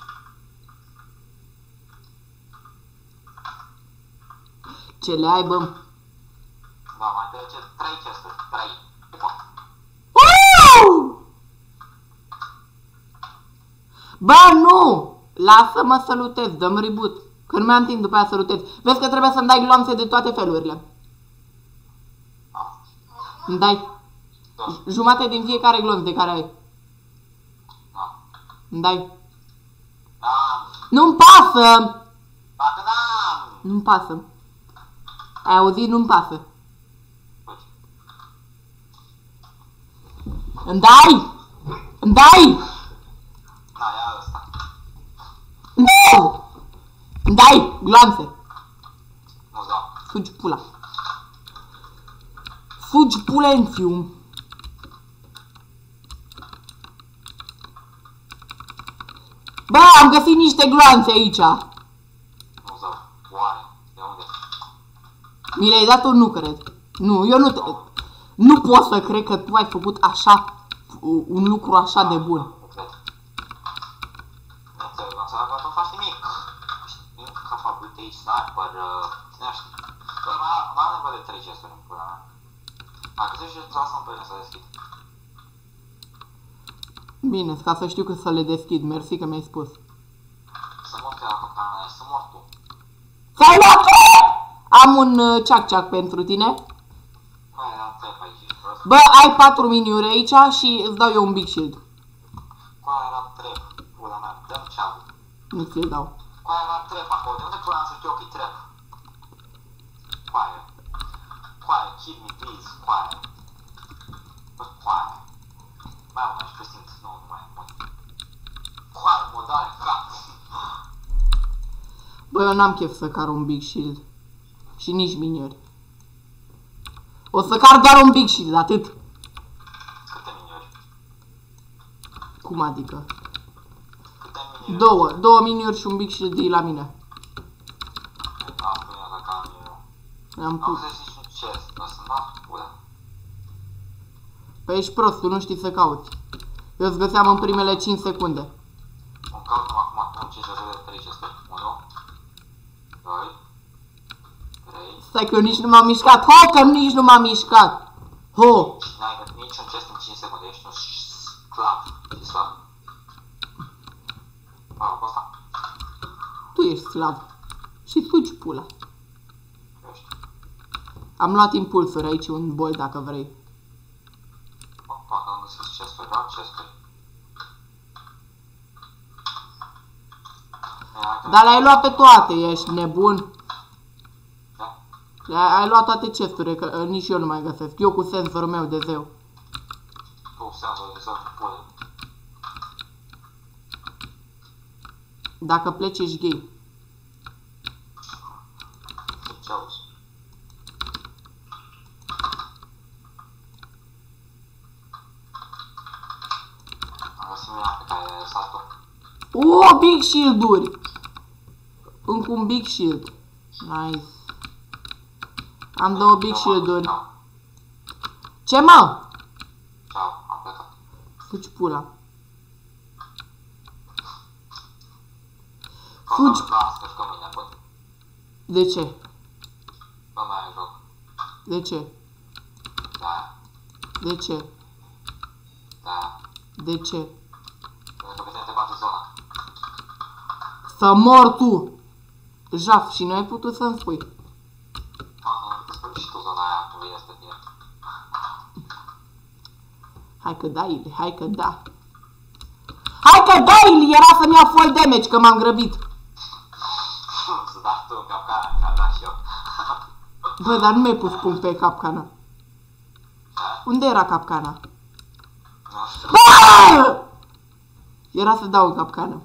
Ce le ai, bă? Da, mai trece 3 chesturi. 3. Bă, nu! Lasă-mă să lutez, dăm reboot. Că nu mi-am timp după aia să lutez. Vezi că trebuie să-mi dai gloanțe de toate felurile. Îmi dai jumate din fiecare glonț de care ai. Îmi dai. Nu-mi pasă! Dacă n-am! Nu-mi pasă. Ai auzit? Nu-mi pasă. Îmi dai! Îmi dai! Da, ia ăsta. Nu! Îmi dai gloanțe. Nu-ți dau. Fugi pula. Fugi pulențiu. Bă, am găsit niște gloanțe aici. Nu-ți dau. Oare? De unde? Mi le-ai dat-o? Nu cred. Nu, eu nu pot să cred că tu ai făcut așa, un lucru așa de bun. Nu cred. Nu înțeleg, nu înțeleg că tu faci nimic. Știi că fac ultei, sniper, cine știi. Bă, mai am nevoie de 3 gesturi în pula mea. Dacă găsești gestul ăsta în pâine să deschid. Bine, ca să știu că să le deschid. Mersi că mi-ai spus. Să mor că la capcana, să mor tu. S-ai luat! Am un ceac-ceac pentru tine. Bă, era trep aici, prost. Bă, ai 4 miniuri aici și îți dau eu un big shield. Bă, era trep, pula mea, dă-mi ceavul. Nu ți-l dau. Coaia era trep acolo, de unde pula mea să știu eu că-i trep? Coaia. Coaia, kill me please, coaia. Bă, coaia. Mai am mai și presimt, nu mai am. Coaia, mă doare cap. Bă, eu n-am chef să car un big shield. Și nici miniori. O să car doar un big shield, atât. Câte miniori? Cum adică? Câte miniori? Două miniori și un big shield de la mine. Am până dacă am eu. Am Am pus. zis nici un chest, o să-mi dau pula. Păi ești prost, tu nu știi să cauți. Eu îți găseam în primele 5 secunde. Îmi caut acum 5 de 3 chesturi. 1, 2, 3. Stai că eu nici nu m-am mișcat. Ho, că nici nu m-am mișcat. Ho! Și n-ai găsit niciun chest în 5 secunde, ești un sclav. Ești slab. Mă rog, ăsta. Tu ești slav. Și fugi pula. Ești. Am luat impulsuri aici, un bol dacă vrei. Opa, am găsit chesturi, da? Chesturi. Dar le-ai luat pe toate, ești nebun. Da? Ai luat toate chesturile, că nici eu nu mai găsesc. Eu cu senzorul meu de zeu. Tu senzor de zău cu pule. Dacă pleci, ești gay. Ce auzi? Am găsit mina pe care ai lăsat-o. O, big shield-uri! Încă un big shield. Nice. Am două big shield-uri. Ce, mă? Ceau, am plecat. Fugi pula. Fugi. Fugi. Da, să jucăm mâine, bă. De ce? Bă, mai ai joc. De ce? Da, De ce? da. De ce? Pentru că pe tine te bate zona. Să mor tu! Jaf, și nu ai putut să-mi spui. Aha, spune și tu zona aia, cum vine spre tine. Hai că da, Ili, hai că da. Hai că da, Ili, era să-mi ia full damage, că m-am grăbit. Să dai tu în capcana, că am dat și eu. Bă, dar nu mi-ai pus punct pe capcana. Unde era capcana? Nu știu. Bă! Era să dau în capcană.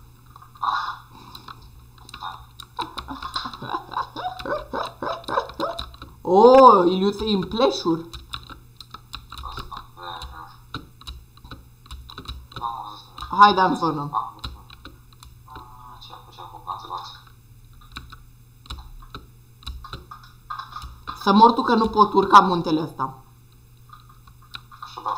Oh, Iliuț e în pleșuri. Hai, da-mi zonă. Ce-a cu, n-am înțeles. Să mor tu că nu pot urca muntele ăsta. Așa, bă.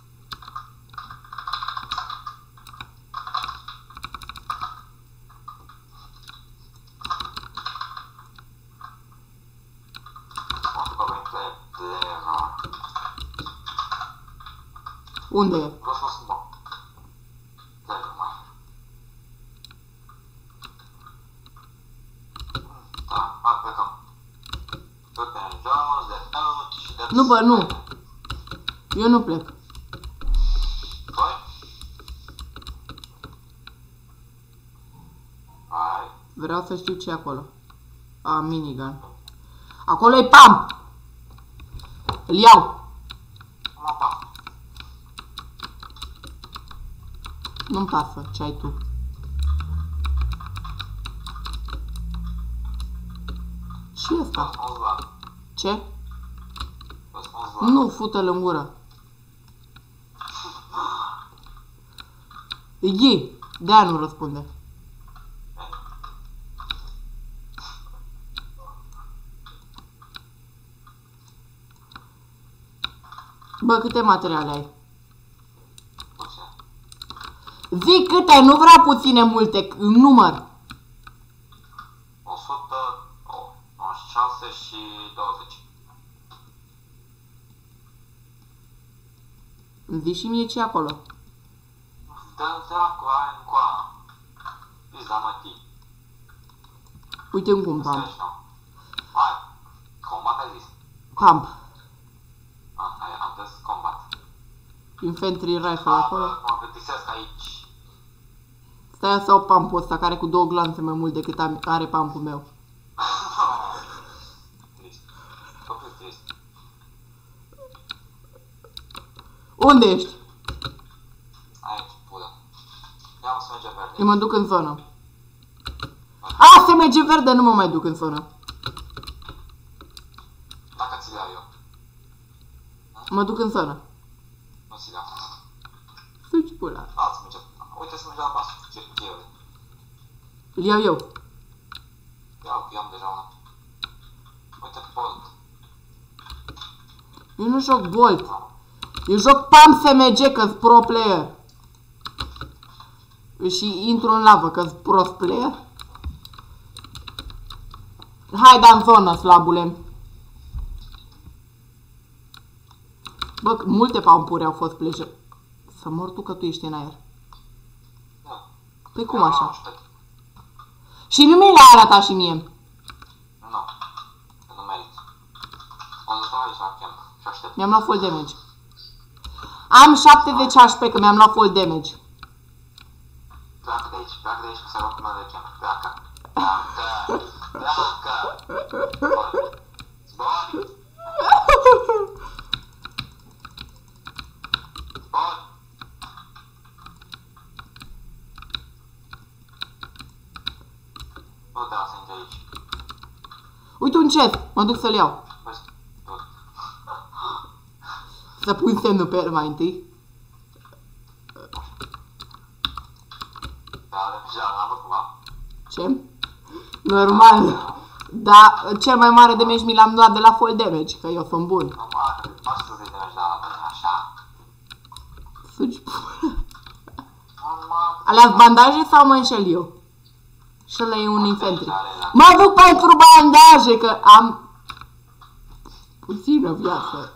Unde e? Vreau să mă schimbăm. Plecă mai. Da, hai plecăm. Du-te în jos, de tot și de... Nu, bă, nu. Eu nu plec. Păi? Hai. Vreau să știu ce e acolo. A, minigun. Acolo e pump! Îl iau. Mă fac. Nu-mi pasă ce ai tu. Și ăsta? Răspuns la. Ce? Răspuns la. Nu, fută-l în gură. E, de-aia nu răspunde. Bă, câte materiale ai? Puțin. Zic câte, nu vreau puține, multe, număr. 196 și 20. Îmi zici și mie ce e acolo. Dă-l dracu, hai încoa. Pizda mătii. Uite un cum pump. Hai. Combat ai zis. Pump. Hai, am zis combat. Infantry rifle acolo. Mă plictisesc aici. Stai să o pumpul ăsta care cu 2 glanțe mai mult decât are pumpul meu. Trist. Copil trist. Unde ești? Aici, pula. Ia-mă să merge verde. Eu mă duc în zonă. A, se merge verde, nu mă mai duc în zonă. Dacă ți-l iau eu. Mă duc în zonă. Nu ți-l iau. Suci pula. Alți merge. Uite să merge la pasul. Ce cheule. Îl iau eu. Iau, eu am deja una. Uite Bolt. Eu nu joc Bolt. Eu joc Pump SMG că-s pro player. Și intru în lavă că-s prost player. Hai, da, în zonă, slabule. Bă, multe pumpuri au fost pleșe. Să mor tu că tu ești în aer. Da. Păi cum așa? Și nu mi l-a arătat și mie. Nu. Nu merit. O să stau aici la camp și aștept. Mi-am luat full damage. Am 70 HP că mi-am luat full damage. Pleacă de aici că se rog de camp. Pleacă. Zbori. Nu te lasă intre aici. Uite un chest, mă duc să-l iau. Să pun semnul pe el mai întâi. Ce? Normal. Dar cel mai mare damage mi l-am luat de la full damage, că eu sunt bun. Poți să zici damage de la așa? Suci pula. Alea-s bandaje sau mă înșel eu? Și ăla e un infantry. Mă duc pentru bandaje, că am puțină viață.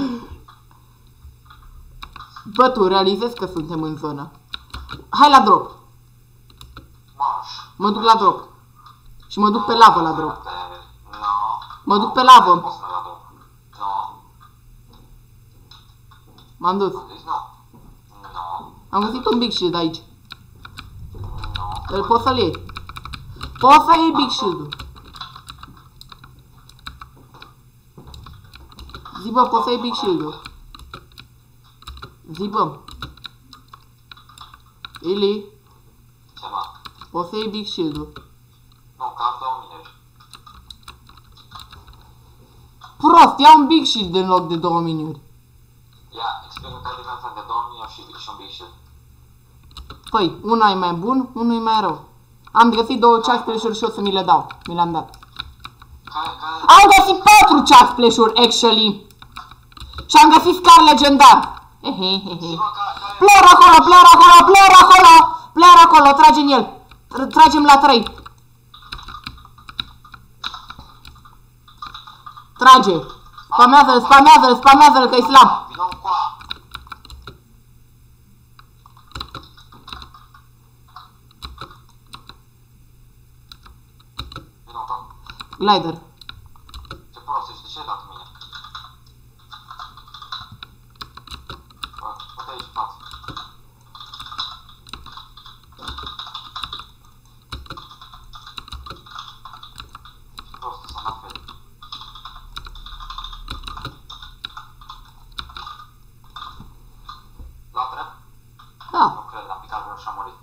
Bă, tu realizezi că suntem în zonă. Hai la drop. Mă duc la drop. Și mă duc pe lavă la drop. Mă duc pe lavă. M-am dus. Am găsit un big shield aici. Îl poți să-l iei. Poți să iei big shield-ul. Zi, bă, poți să iei big shield-ul. Zi, bă. Ili. Ce, mă? Poți să iei big shield-ul. Nu, că am 2 mineri. Prost, ia un big shield în loc de 2 minuri. Ia, explică care e diferența de 2 mineri și un big shield. Păi, una e mai bun, unul e mai rău. Am găsit 2 chest pleasure și o să mi le dau. Mi le-am dat. Am găsit 4 chat splash-uri, actually. Și am găsit scar legendar. Player acolo, player acolo, player acolo! Player acolo, trage în el. Tragem la 3. Trage. Spamează-l, spamează-l, spamează-l, că-i slab. Glider. Ce prost ești, de ce ai dat mine? Bă, uite aici, față. Ce prost, să mă fel. La trep? Da. Nu cred, am picat vreo și am murit.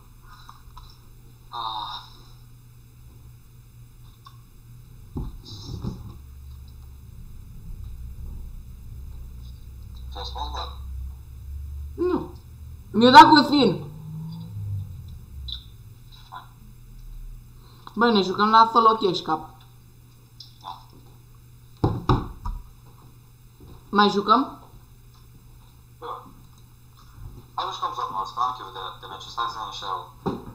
Ce-ai spus, bă? Nu. Mi-a dat cu fin. Băi, ne jucăm la solo cash cap. Mai jucăm? Bă. Hai nu jucăm zonul ăsta, am chef de meci, stai să ne și Raul.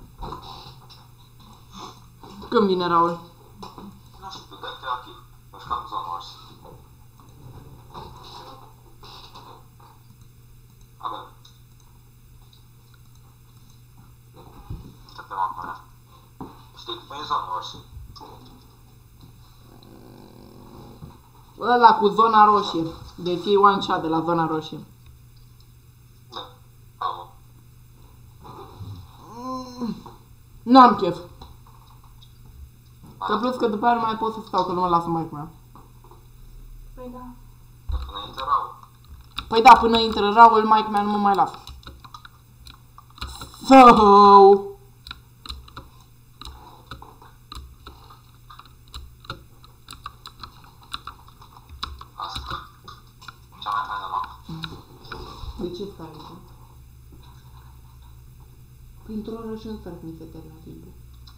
Când vine Raul? Nu știu, de creativ. Nu jucăm zonul ăsta. Avem. Așteptăm acum. Știi cum e zonul ăsta? Ăla cu zona roșie. Deci e one shot de la zona roșie. Da, bravo. Nu am chef. Că plus că după aia nu mai pot să stau, că nu mă lasă maică mea. Păi da. Până intră Raul. Păi da, până intră Raul, maică mea nu mă mai lasă. So. Asta. Cea mai faină mapă. De ce stai aici? Printr-o oră și sper cum se termină timpul.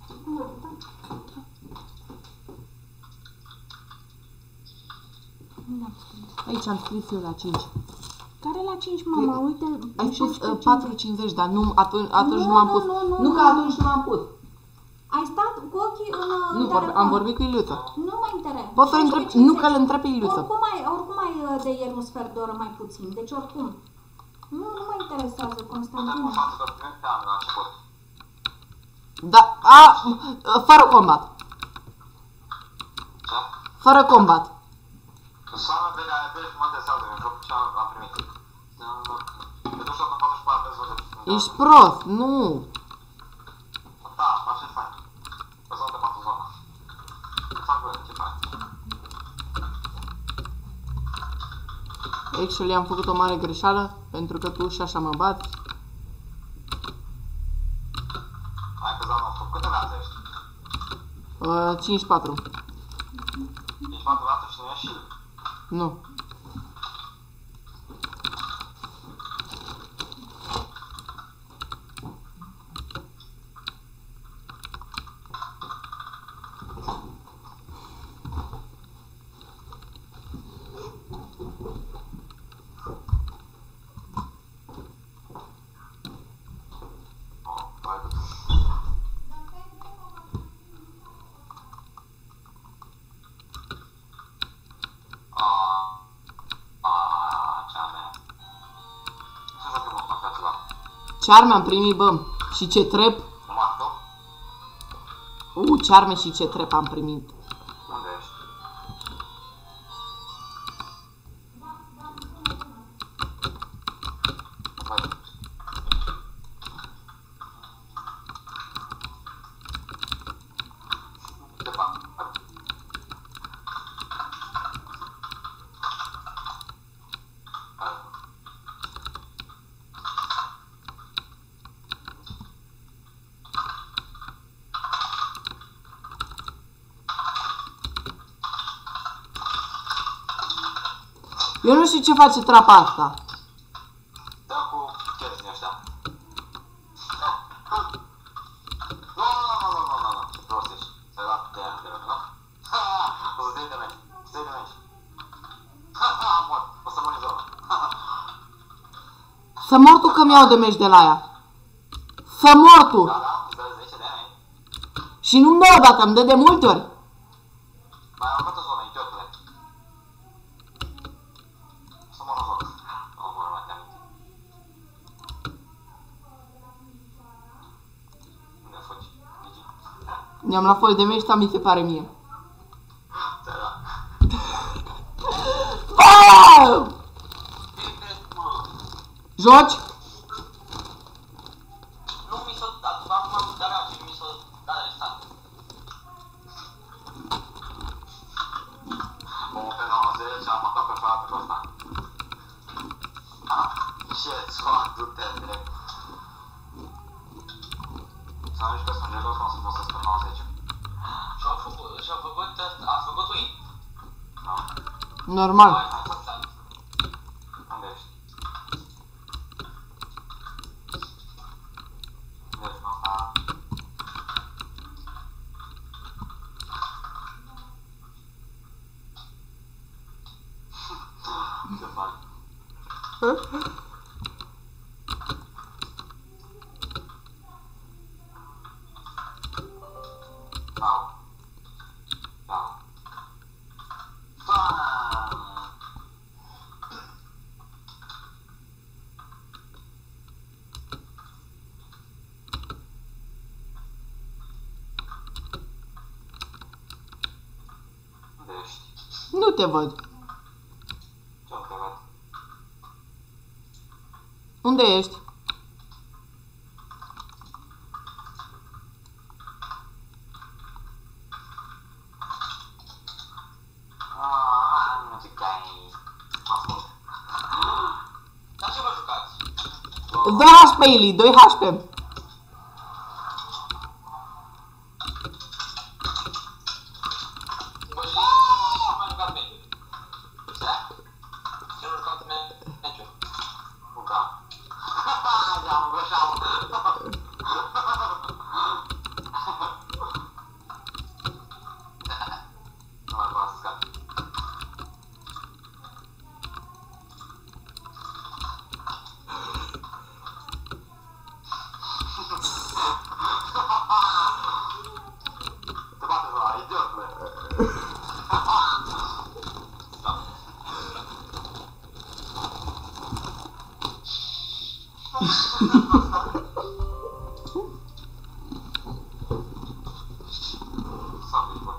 Aici am scris eu la 5. Care la 5, mama? Uite, Ai spus 16,50. 4,50, dar nu, atunci nu am pus. Nu că atunci nu am pus. Ai stat cu ochii în Nu, telefon. am vorbit cu Iliuța. Nu mă interesa. Poți să-l întreb, nu că îl întreb pe Iliuța. Oricum ai de ieri un sfert de oră mai puțin, deci oricum. Nu mă interesează, Putem Constantin. să față că primim pe anul la început. Da, fără combat. Ce? Fără combat. Că soamnă de care pe mă interesează, eu joc ce am primit. Te duci tot în 44 de zile. Ești prost, nu. Da, așa e fain. Pe zonă de 4 zona. Ce fac voi? Ce faci? Actually am făcut o mare greșeală, pentru că tu și așa mă bați. Hai că zona a făcut. Câte leață ești? 5-4. Ești 4 leață și nu ești și... Nu. Oh, hai că... Cea mea. Ce joc eu mă fac viața la? Ce arme am primit, bă? Și ce trep? Numai tu? Ce arme și ce trep am primit. Unde ești? Vai. Ce fac? Eu nu știu ce face trapa asta. Dă cu chestii ăștia. Nu, ce prost ești. Ți-ai dat de aia de rău, nu? O să te Să mor tu că mi-au damage de la ea. Să mor tu. Da, da, îți dă 10 de ani. Și nu-mi dă odată, îmi dă de multe ori. Mai aruncat o zonă, idiotule. Să mă rog. Nu mă rog, te-am mintit. Unde fugi? Vigi? Ne-am luat full damage, asta mi se pare mie. Da. BAM! Joci? Nu mi s-a dat, acum am dat și mi s-a dat restant. Bun, pe 90 am matat pe fratele ăsta. Shit, scoat, du-te, direct. Să nu știu că sunt gelos, nu o să folosesc pe 90. Și-au făcut, ați făcut win? Nu. Normal. Hai, să-ți unde ești? Deci, nu asta... Ce faci? Au. Au. Unde ești? Nu te văd. Ce nu te văd? Unde ești? Nu zic că ai... Mă ascund. Dar ce vă jucați? 2 HP, Ili, 2 HP. Bă, și mai jucat meciuri. Ce? Ce nu jucat meciuri? Nu ca. Am greșeam. Nu mai vreau să scap. Te bate ăla, idiotule. Sabi, bă.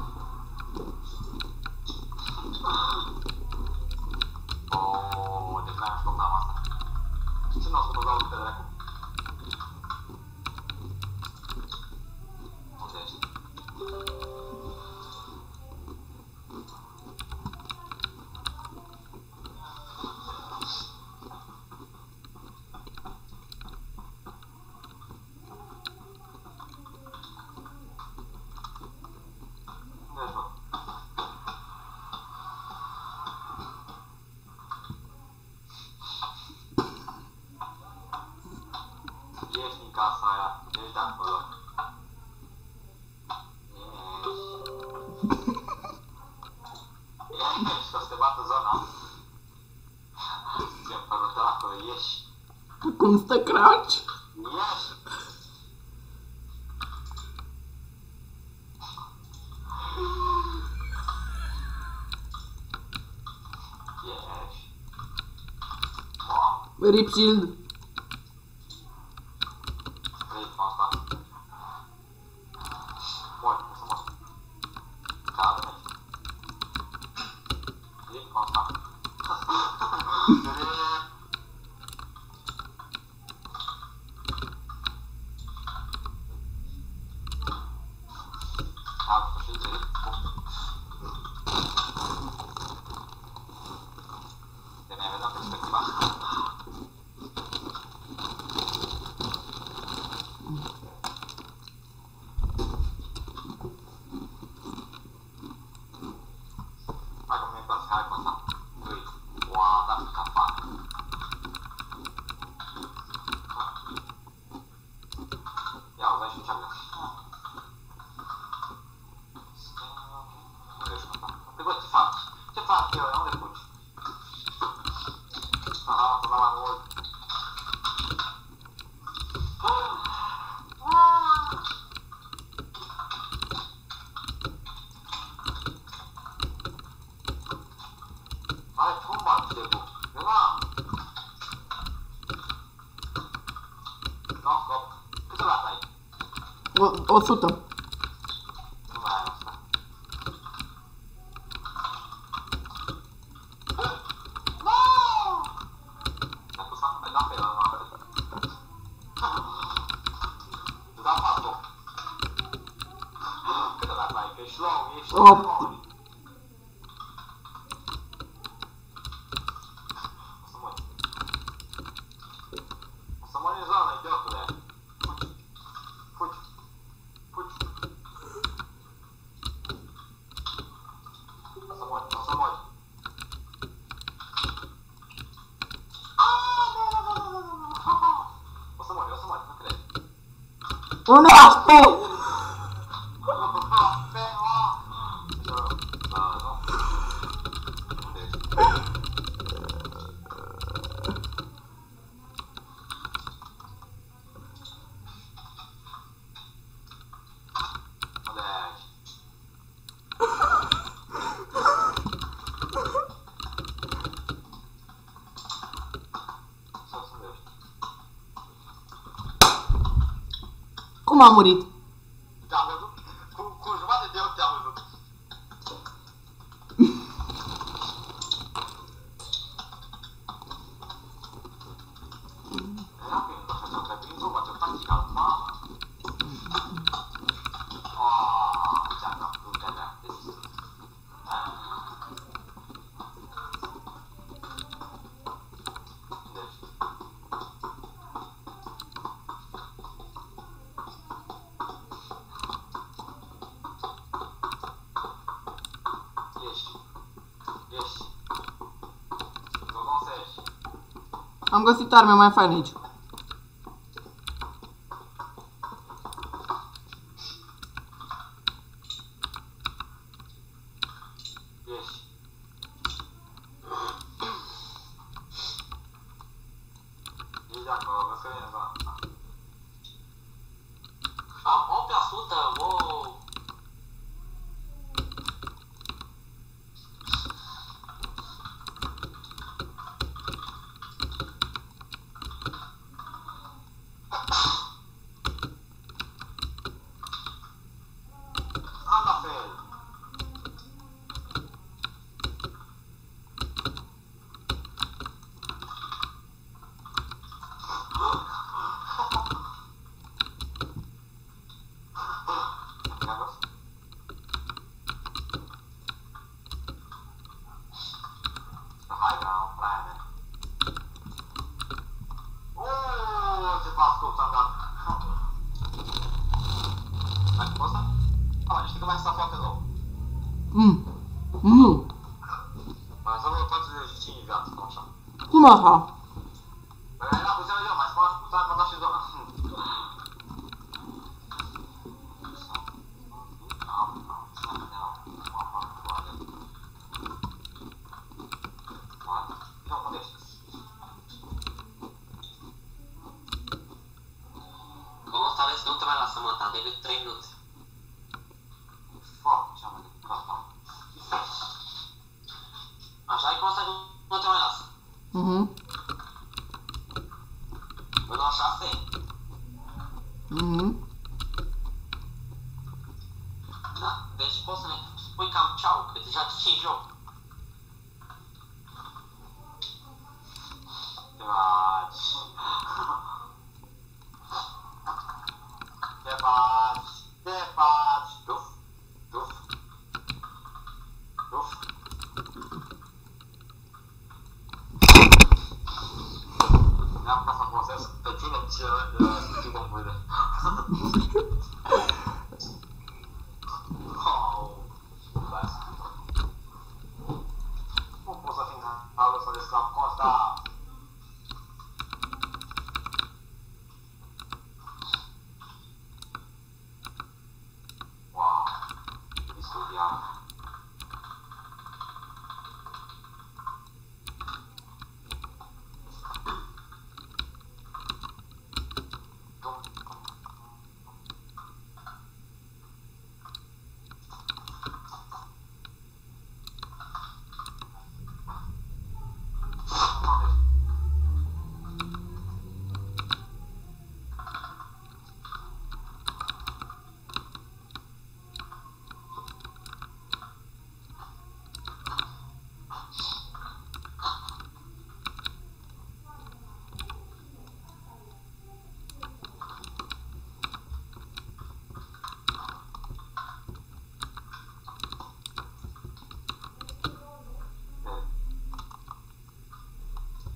Oh, deci n-am ascultat asta. Ce n-au ascultat la uite, dracu? Unde ești? Unde ești, bă? Ești din casa aia, ești de acolo. Ești, o să te bată zona. Ți-am părut de acolo, ieși. Cum stă crouch? Ieși! Ieși. Wow, Rip shield. ritmul ăsta. Mori, o să mor. Cade-mi. Ritmul ăsta. Am sfârșit de ritmul. De mi-ai vedea perspectiva. Hai că mi-e place, hai cu asta. Ui, what the fuck. Ia, uzi, ai și un cealaltă. Unde ești ăsta? Te văd ce faci. Ce fac eu? Unde fugi? Aha, până la mult. 100. Nu mai are asta. Mi-a pus la fel la noapte. Tu da 4. Cât ăla ai? Că ești low, ești low de mori. O să mori în zonă, idiotule. Fugi. O să mori. O să mori, nu cred. Unde asta? Cum a murit? Te-am văzut? Cu jumătate de ochi te-am văzut. Era prin tot așa, că prin urmă ce practic al mamă. Ce-am făcut de alea, de sus. Deci. Ieși. Nu să ieși. Am găsit arme mai faine aici. Ieși. Ieși de acolo, vă scrie în zona. Am 8%, wow! Am la fel. Hai, bravo, frate. Ce pascop ți-am dat. Dacă poți să? Știi că mai sta foarte rău. Nu. Mai să vă 45 viață, cum așa. Cum așa? Păi era puțin eu, mai spune și puțin, mă da și zona. Cum o să ales că nu te mai lasă măta, decât 3 minute. Fuck, ce-am mai decât asta. Așa e cum o să nu te mai lasă. Până la 6. Da, deci poți să ne spui cam ceau, că deja te ții în joc. Te faci. Te faci. Duf. N-am ca să folosesc pe tine ce schimbă în voide. Nu pot să fim halul ăsta de scap cu asta. Wow, ce discul de iară.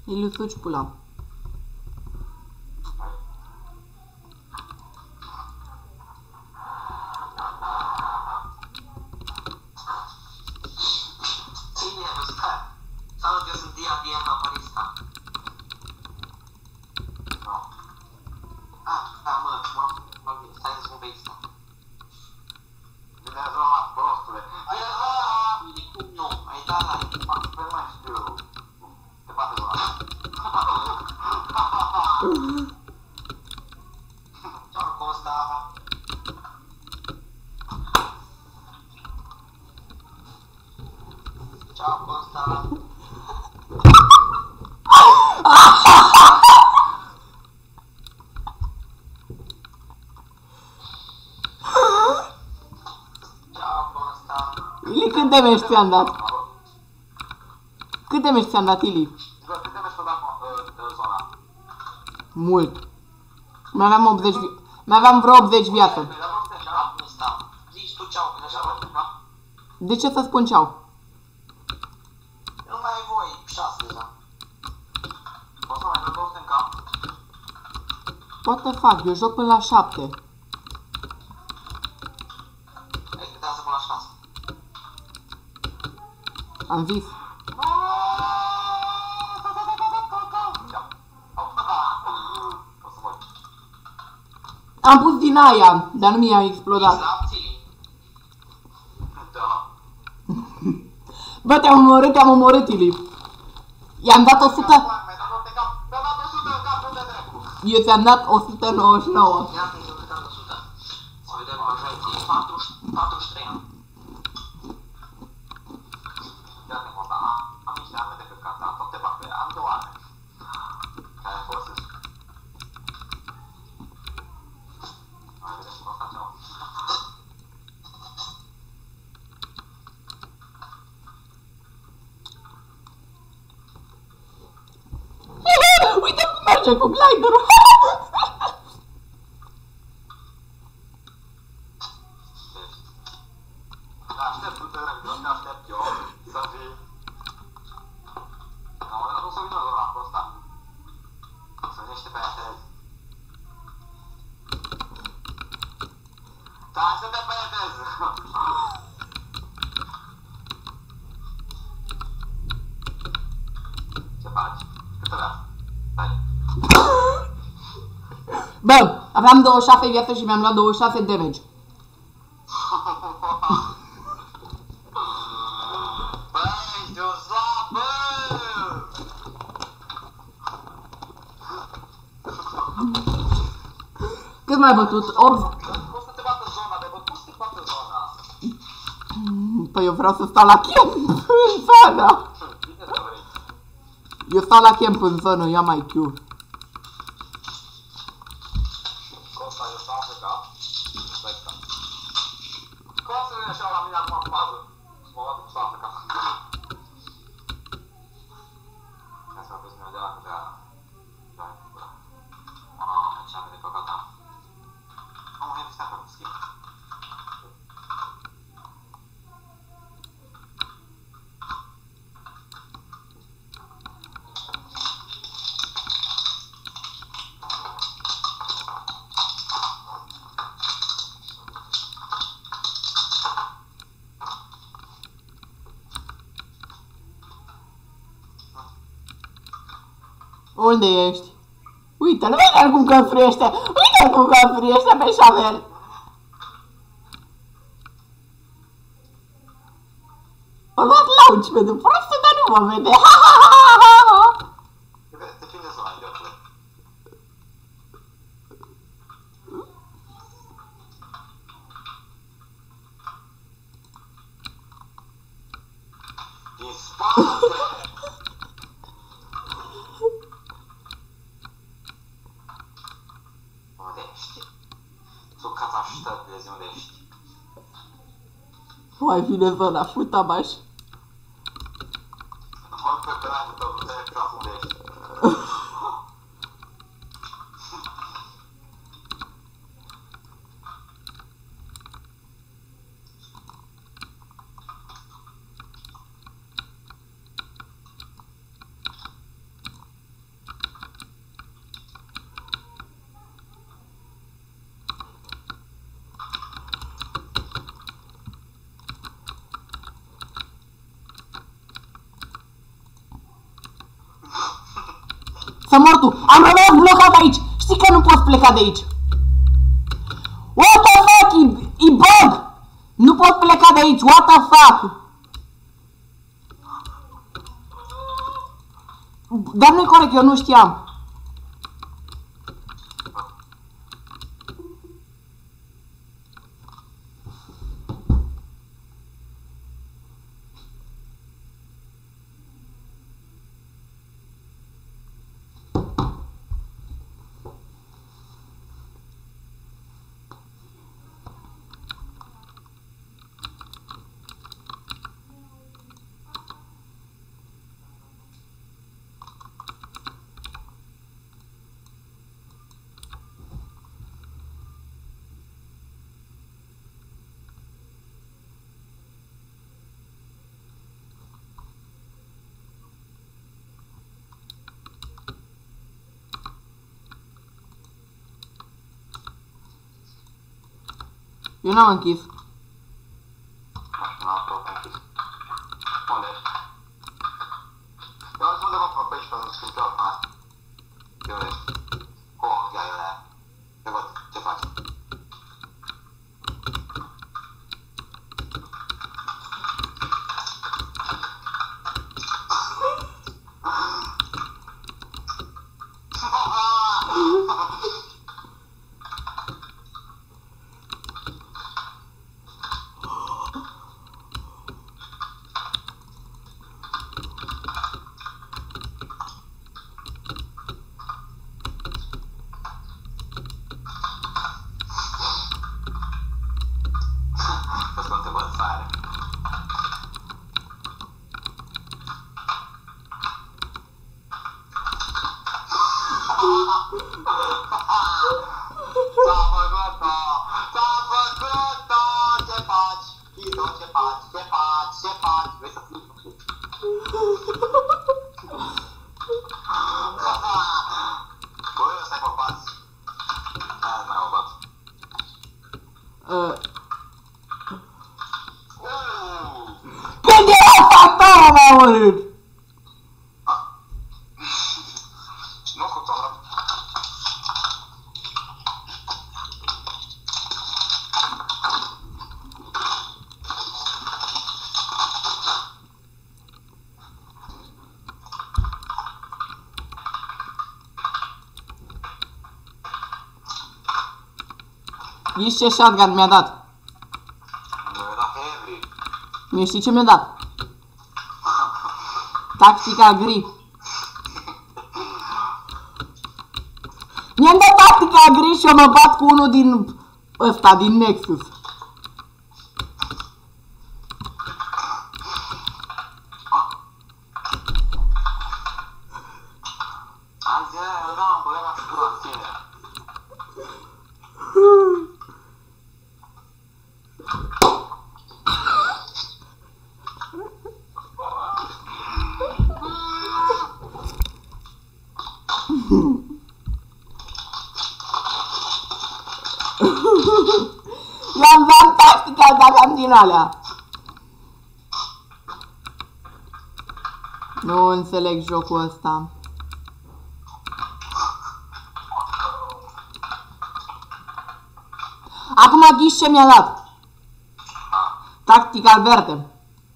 Îi suci pula. Ține, stă. Salut, eu sunt Diana Marista. Da, mă, stai să spun pe Insta. Bine zona, prostule. Cum nu? Ai dat like. Pe nu mai știu. Te bate zona. Ciao, Costa. Ciao, Costa. Ciao, Costa. Ili, câte mești ți-am dat? Câte mești ți-am dat, Ili? Bă, câte mi-ai dat zona? Mult. Mai aveam 80 mai aveam vreo 80 viață. Ciao, Costa. Zici tu ciao, că așa mă. De ce să spun ceau? Nu mai ai voie, 6 deja. Poți să mai dau 200 în cap? What the fuck, eu joc până la 7. Hai, câtează până la 6. Am zis. O să mor. Am pus din aia, dar nu mi-a explodat. Exact, ții. Da. Bă, te-am omorât, Ili. I-am dat 100. Mi-ai dat 200 în cap. Mi-ai dat 100 în cap, unde dracu? Eu ți-am dat 199. Ia că eu câteam 100. Să vedem așa, ții 43 ani. Ia te conta. Am niște arme de căcat, am toate bactele. Am 2 arme. Care folosesc. Hai vedem, asta ce-au. Uite cum merge cu gliderul. Te aștept, du-te repede, te aștept eu să vii. La un moment dat o să vină zona cu ăsta. Să niște pe aia. Stai să te penetezi! Ce faci? Cât aveam? Stai. Bă, aveam 26 viață și mi-am luat 26 damage. Băi, ești un slab, bă! Cât mai bătut? 8. Cum să te bată zona? De bă, cum să te bată zona? Păi eu vreau să stau la camp în zonă. Bine să vrei. Eu stau la camp în zonă, ia mai Q. Costa, eu stau pe cap. Stai cap. Cum să vine așa la mine acum în fază? Mă bată cu stau pe cap. Ia să apăs mi-o de la câte ala. Da, da. Mamă, ce am de căcat am. Am un heavy stack-up, schimb. Unde ești? Uite-l, uite-l cum construiește! Uite-l cum construiește pe șavel! O luat launch pentru prostul, dar nu mă vede! Ha, ha, ha, ha, ha. Te prinde zona, idiotule. Din spate! Unde ești? Tu cața ștă, vezi unde ești. Mai vine zona, futabaș. Mă pe căratul tău, nu te clas unde ești. Să mor tu. Am rămas blocat aici. Știi că nu poți pleca de aici. What the fuck? E bug! Nu pot pleca de aici. What the fuck? Dar nu-i corect, eu nu știam. Eu n-am închis. N-am tot închis. Unde ești? Eu am zis undeva pe aici, pe un scriitor. De unde ești? Cu gaiul ăla. Te văd, ce faci? Când era fata m-a omorât! Nu cu tot. Ghiși ce shotgun mi-a dat. Mi-a dat heavy. Mie știi ce mi-a dat? Tactica gri. Mi-am dat tactica gri și eu mă bat cu unul din ăsta, din Nexus. Azi, da, am băgat la școală în tine. I-am dat tactica, dar am din alea. Nu înțeleg jocul ăsta. Acum ghiși ce mi-a dat. Tactica verde.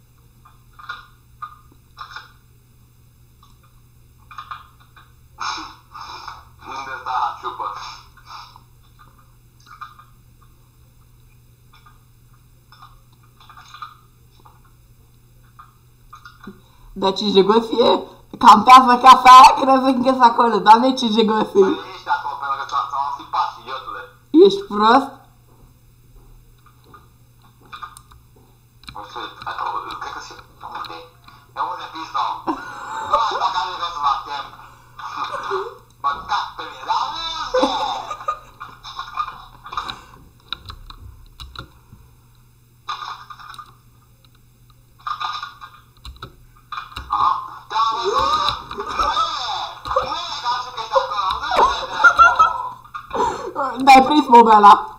Unde sta ciupă? Deci jegosie campează cafea, crezând că-s acolo. Doamne, ce jegosie. Nu ești acolo, pentru că ți-am sipat, idiotule. Ești prost? Nu știu, cred că e unde pizda. Băi, dacă nu vreau să mă chem. Băgat pe mine, dar unde? Dai prins mobila.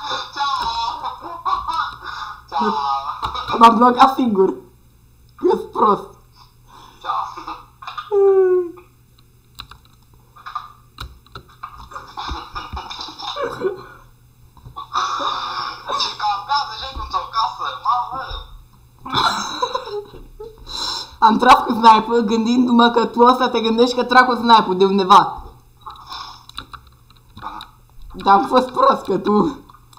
M-am blocat singur. prost. Ceau. Ce cascadă, ce într-o casă, mamă! Am tras cu sniper gândindu-mă că tu o să te gândești că trag cu sniper de undeva. Dar am fost prost că tu...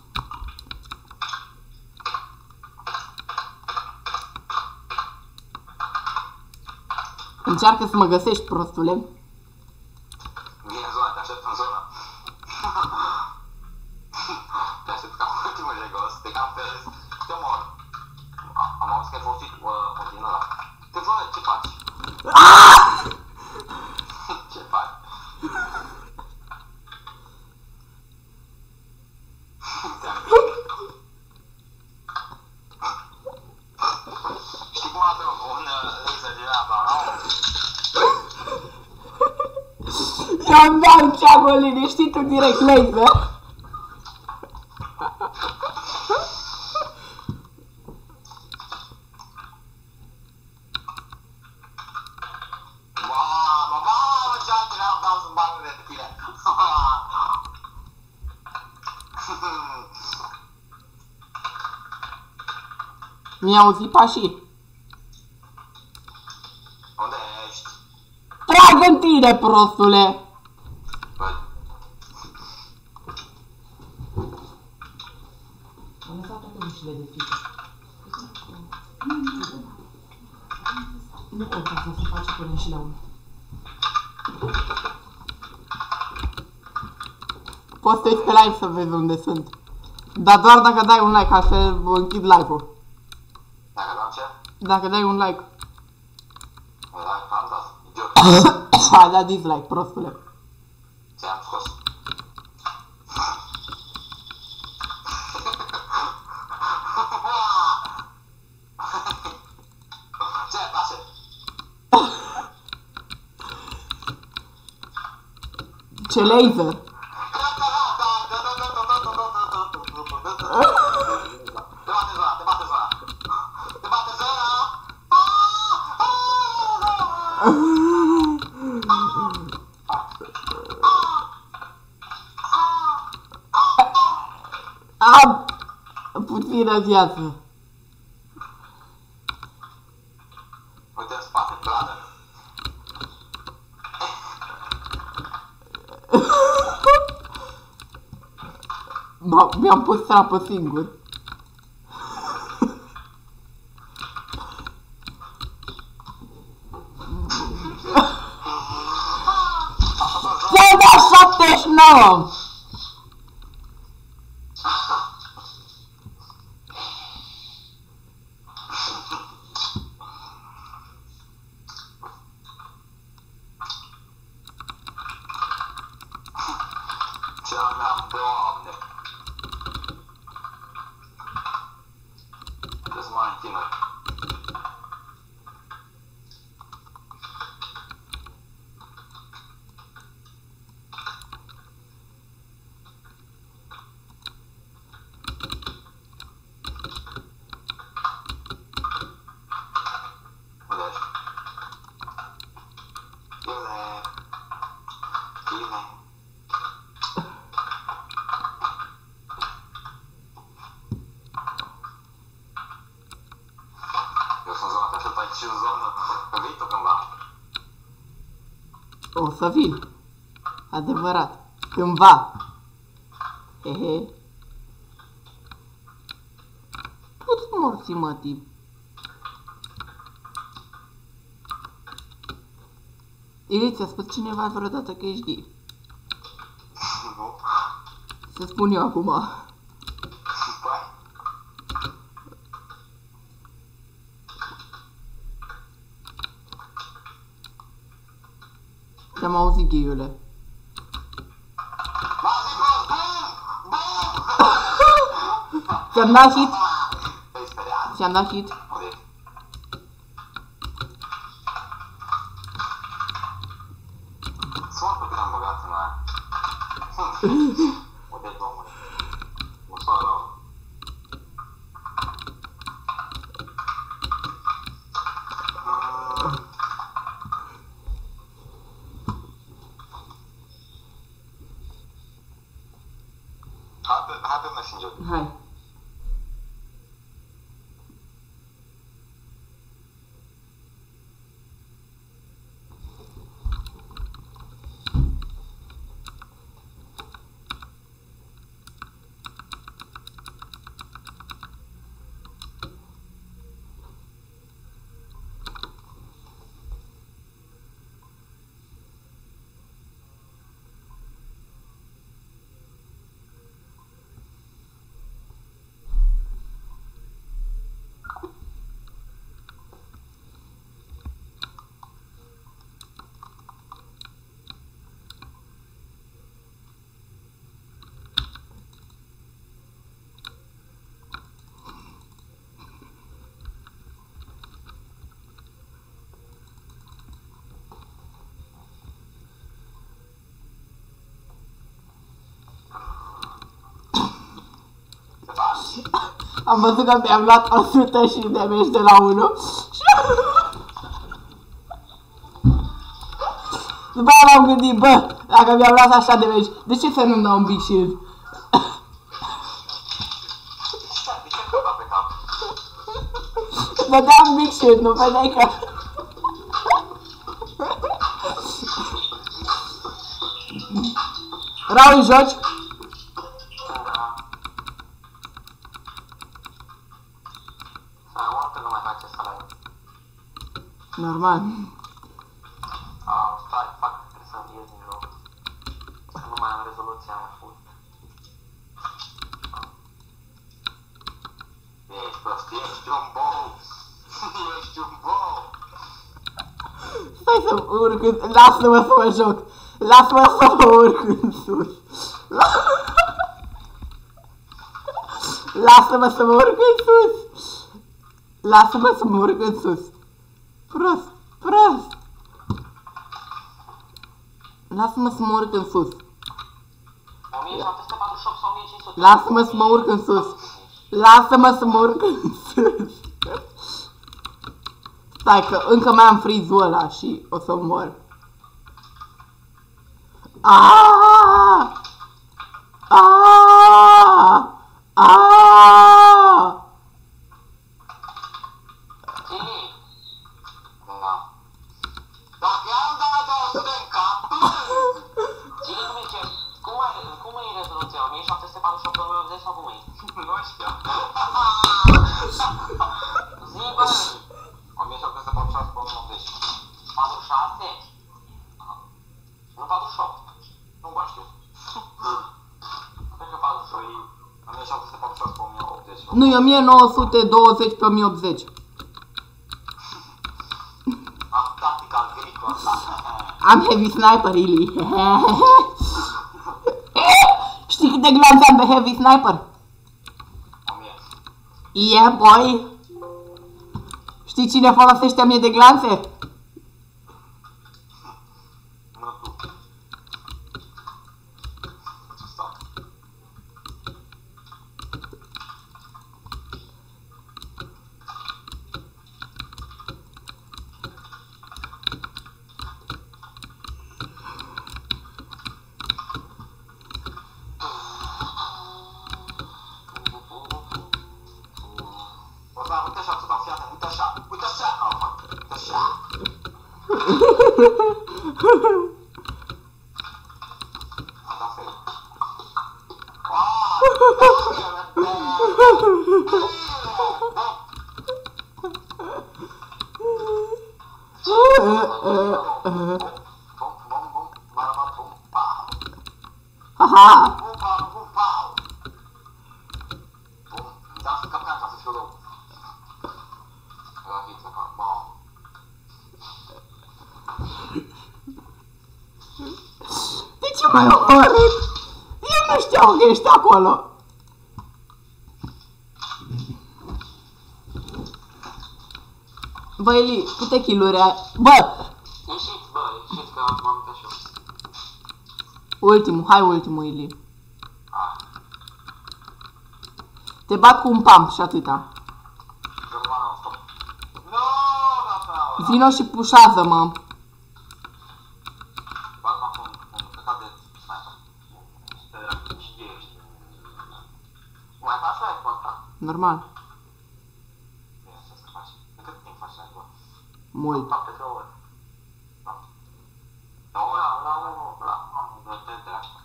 Încearcă să mă găsești, prostule. Vine în zona, te aștept în zona. Te aștept ca ultimul jegos, te cam pe rest. Te mor. Am auzit că ai folosit un din ăla. Te văd, ce faci? Ce faci? Știi cum arată un laser din apa, nu? Eu-mi dau ceagul liniștitul direct laser. Mamă, ce altele dau să-mi bagă de tine. Mi-a auzit pașii. Unde ești? Trag în tine, prostule. Băi, Am lăsat toate ușile deschise. Nu contează să faci până și la unul. Poți să te uiți pe live să vezi unde sunt. Dar doar dacă dai un like, altfel închid live-ul. dacă dau ce? Dacă dai un like. Like, am dat, idiot. Ai dat dislike, prostule. Ți-am scos. Ce place? Ce laser! Te bate zona. Te bate zona. Am puțină viață. Uite în spate, bladă. Mi-am pus trapă singur. Ți-ai dat 79! Ce am, Doamne. Trebuie să mă întindă. Unde ești? Chile. Chile. Eu sunt zona, te aștept aici în zonă. Vii tu cândva? O să vin. Adevărat. Cândva. Hehe. Puți morți, mătii. Ili, ți-a spus cineva vreodată că ești gay? Nu? Să spun eu acum. Păi? Te-am auzit, gheiule. M-a zis prost, bum! Bum! Ți-am dat hit? Te-ai speriat. Ți-am dat hit? Unde ești? Sunt pe cât am băgat în aia. Unde e domnule? Mă sună rău. Nu Am văzut că mi-am luat 100 și damage de la 1. După aia m-am gândit, bă, dacă mi-am luat așa damage, de ce să nu-mi dau un big shield? De ce că da pe cap? Vedeam big shield, nu vedeai că... Raul, joci? Da. Să multă nu mai face să live. Normal. Stai, fac, trebuie să-mi ies din joc. Că nu mai am rezoluția aia full. Ești prost, ești un bou! Ești un bou! Stai să urc în... Lasă-mă să mă joc! Lasă-mă să mă urc în sus! Lasă-mă să mă urc în sus! Lasă-mă să mă urc în sus! Prost! Prost! Lasă-mă să mă urc în sus! 1748 sau 1500? Lasă-mă să mă urc în sus! Lasă-mă să mă urc în sus! Stai că încă mai am freeze-ul ăla și o să mor. Aaaa! Aaaa! Aaaa! Da. Dacă am dat 200 în cap, Cine cum e ce? Cum e rezoluția? 1748 2080 sau cum e? Nu știu. Zi, bă! 1746 2080. 46? Nu 48. Nu mai știu. Cred că 48. 1746 2080. Nu, e 1920 pe 1080. Tactical gricul ăsta. Am heavy sniper, Ili. Știi câte glanțe am pe heavy sniper? 1000. Yeah, boy! Știi cine folosește 1000 de glanțe? Nu tu. Stai. Uite așa, ți-o dau, fii atent, uite așa, uite așa, uite așa. Am dat fail. Bum, bum, bum, baraba, bum, pau. Haha! Bum, pau, bum, pau. Bum, îmi dau să capcan ca să fiu rău. Rahiță, ca, bom. De ce m-ai omorât? Eu nu știam că ești acolo. Bă, Eli, câte kill-uri ai? Bă! Ieșiți, bă, ieșiți că m-am uitat și eu. Ultimul, hai ultimul, Eli. Ah, Te bat cu un pump și atâta. German non-stop. No, da, Vino și pușează-mă. Balma cu un căcat de sniper. Este ești. Mai faci live-ul ăsta? Normal. Bine, să faci. De cât timp faci live-ul? Mult. 2 ore. Da. 2 ore? De asta.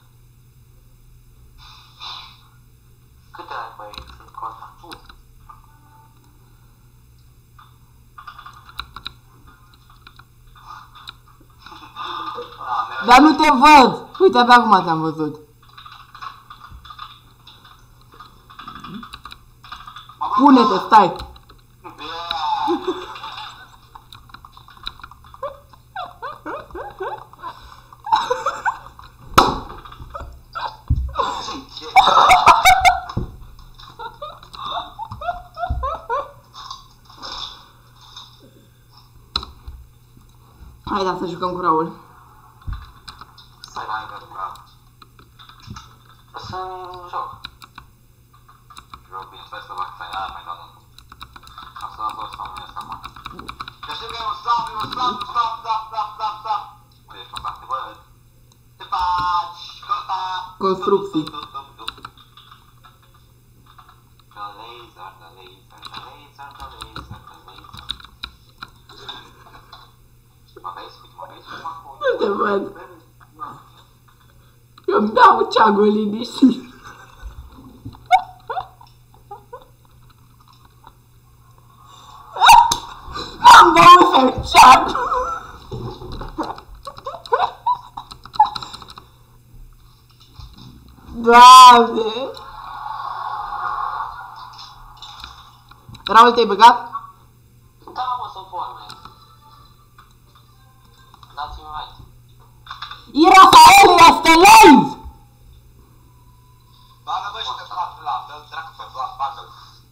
Câte live-uri ai sunt cu asta? Dar nu te văd! Uite, abia acum te-am văzut. Pune-te, stai! Hai, da, să jucăm cu Raul. Stai la invertigat. Să joc. Joc bine, stai să fac construcții. Nu te văd. Eu îmi dau ceagul liniștit. Am băut în ceag. Doamne! Raul, te-ai băgat? Da, mă, sunt forme. Dați-mi right. E Rafael, este live! Bagă bă și pe Vlad, Vlad, dă-l dracu pe Vlad, bagă-l.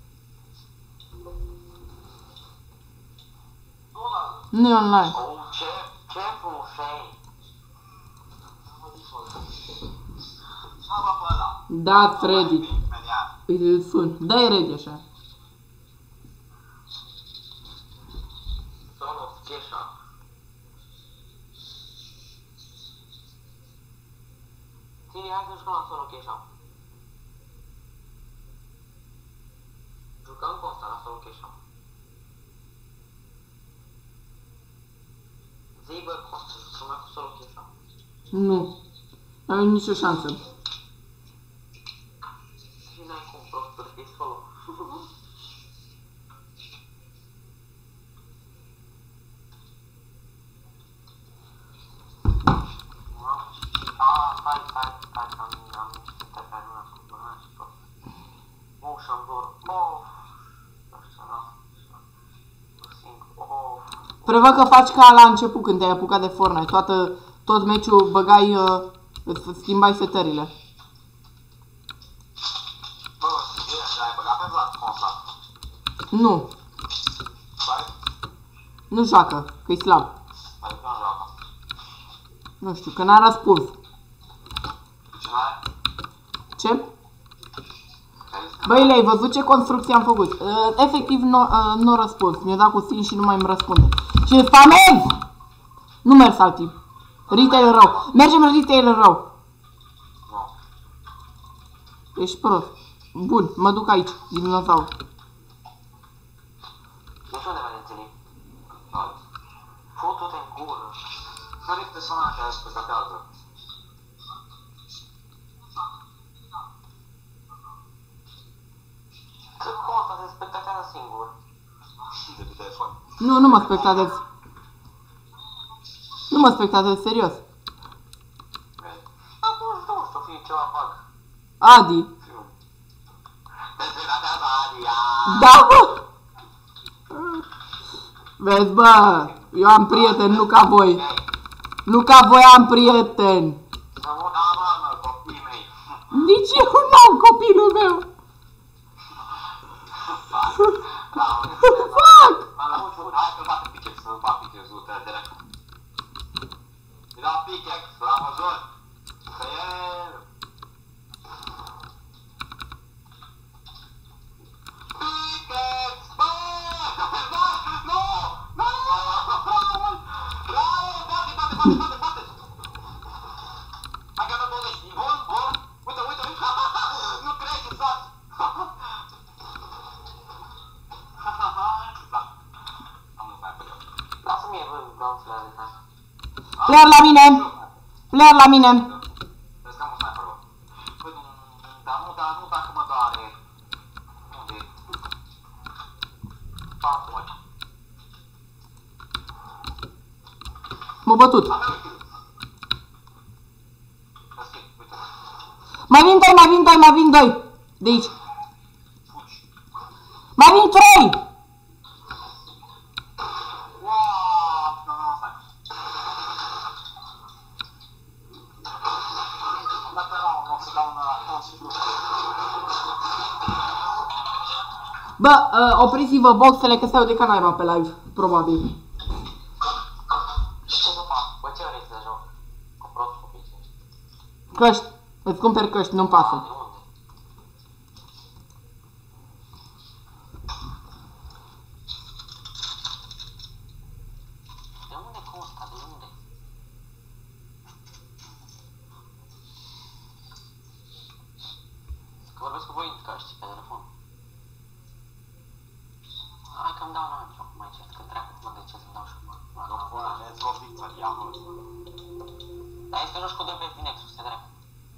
Nu e online. Oh, ce frumosei. Slavă pe ăla. Da, ready. Imediat. Îi sun. Dă-i ready așa. Son of Cheshire. Tine, hai să jucăm la Son of Cheshire. Jucăm cu ăsta la Son of Cheshire. Zi, bă, cum să jucăm mai cu Son of Cheshire. Nu. Nu am nicio șansă. Și n-ai cum, prosper, că e solo. Hai, am niște terminat cu bănă și tot. Motion blur, Prevăd că faci ca la început când te-ai apucat de Fortnite. Tot meciul băgai, îți schimbai setările. Bă, bine, l-ai băgat pe Vlad, constant. Nu. Stai? Nu joacă, că-i slab. Adică nu joacă. Nu știu, că n-a răspuns. De ce n-ai? Ce? Băi, le-ai văzut ce construcție am făcut? Efectiv, nu răspuns. Mi-a dat cu sin și nu mai îmi răspunde. Și spamez! Nu merg alții. Retail rău. Mergem în retail rău. Nu. Ești prost. Bun, mă duc aici, din dinozaur. Deci unde mai întâlnim? Foto-te în gură. Care e persoana care spectatează? Cât costă se spectatează singur? De pe telefon. Nu mă spectatez. Nu mă spectatez, serios. Atunci nu știu, fie ceva bug. Adi. Te spectatează Adia! Da, bă! Vezi, bă, eu am prieteni, nu ca voi. Nu ca voi am prieteni. Să mă da, mă, copiii mei. Nici eu n-am copilul meu. Fuck! Hai că-l bate pickaxe, să-l bat pickaxe-ul tău direct. Îi dau pickaxe, l-am văzut. Că e... Pickaxe! Bă! Nu! Nu! Raul! Raul! Bate! Hai că am 20. Bun? Uite! Nu crezi, exact! Lasă mie glonțele de astea. Player la mine! Player la mine! Vezi că am un sniper-ul. Păi, dar nu dacă mă doare. Unde e? 4 ori. M-a bătut. Am eu kill. Vezi, uite. Mai vin doi! De aici. Fugi. Mai vin 3! Wow, nu, stai. Am dat pe round, o să dau un sifru. Bă, opriți-vă boxele că se aude ca naiba pe live, probabil. Și ce să fac? Bă, ce vrei să joc? Cu prost copii. Căști. Îți cumperi căști, nu-mi pasă. De unde? De unde Costa? De unde? să-mi dau la joc mai încet, că dracu mă de ce să-mi dau și mă. Nu până ne-ți o victoria, mă. Dar este joci cu 2 pe Nexus, te dracu.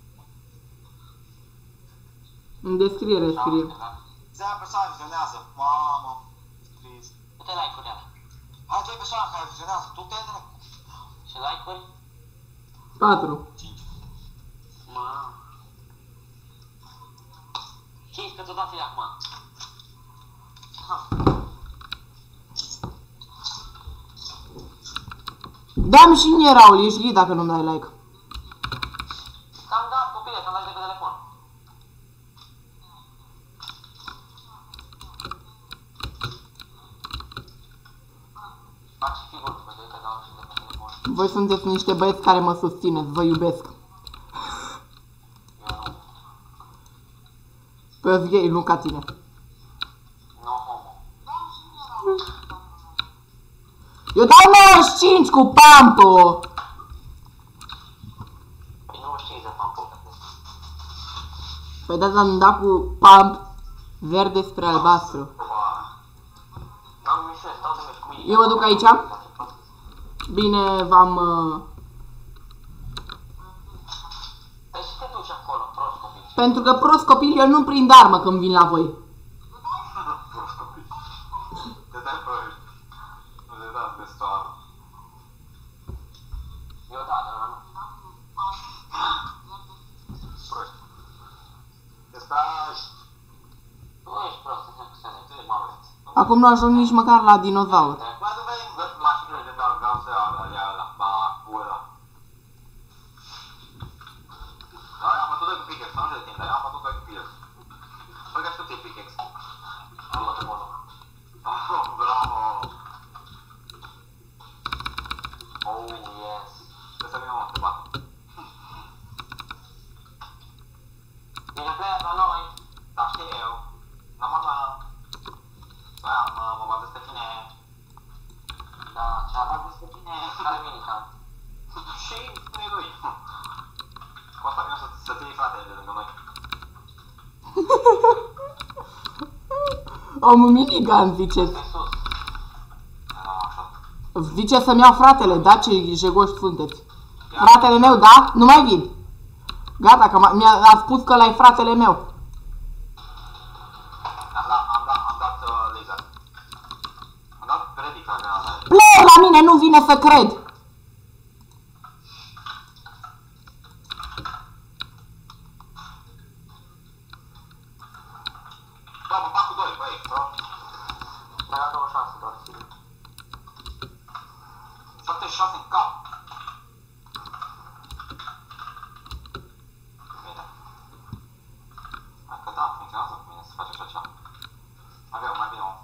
În descriere scrie. Se ia persoane vizionează. Mamă, scris. Câte like-uri are? Hai 2 persoane care vizionează, tu te dracu. Și like-uri? 4. 5. Mă. 5 că ți-o dați de acum. Da-mi și mie, Raul, ești ghid dacă nu-mi dai like. Ți-am dat, copile, ți-am dat de pe telefon. Faci figuri după ce te dau și de pe telefon. Voi sunteți niște băieți care mă susțineți, vă iubesc. Eu nu. Pe gay, nu ca tine. No homo. Eu dau 95 cu pampul. Păi nu știi de pampul. Păi da, am dat cu pump verde spre albastru. Am mișuie, stau de mici cu mine. Eu mă duc aici. Bine, v-am... Păi și te duci acolo, prost copil. Pentru că prost copil, eu nu prind armă când vin la voi. Prost copil. Te dai proști. Nu le dați de stoară. Eu da, dar nu. Proști. Te stai. Tu ești prost, înseamnă că se ne mamă. Acum nu ajung nici măcar la dinozaur. Mai nu vei mașinile de dau gase alea la ăla. Da, am bătut doi cu pickaxe, nu de timp, dar eu am bătut doi cu pickaxe. Băi, că și tu ții pickaxe. Am bătut bolul. Oh, bravo! Oh, yes. Trebuie să vină mă, te bat. Vine player la noi. Da, știu eu. N-am. Da, mă bazez pe tine. Da, ce-a dat despre tine, care minica. Și ne lui. Cu asta vine să-ți iei fratele de lângă noi. Omul minigun, ziceți. Pe sus. Da, așa. Zice să-mi iau fratele, da? Ce jegoși sunteți. Fratele meu, da? Nu mai vin. Gata, că mi-a spus că ăla-i fratele meu. Am dat laser. Am dat predic la granada. Player la mine, nu vine să cred. Bă, mă fac cu doi, băi, bro. De la 26 doar, sigur. 76 în cap. Bine. Hai că da, funcționează cu mine să faci așa ceva. Mai bine, om.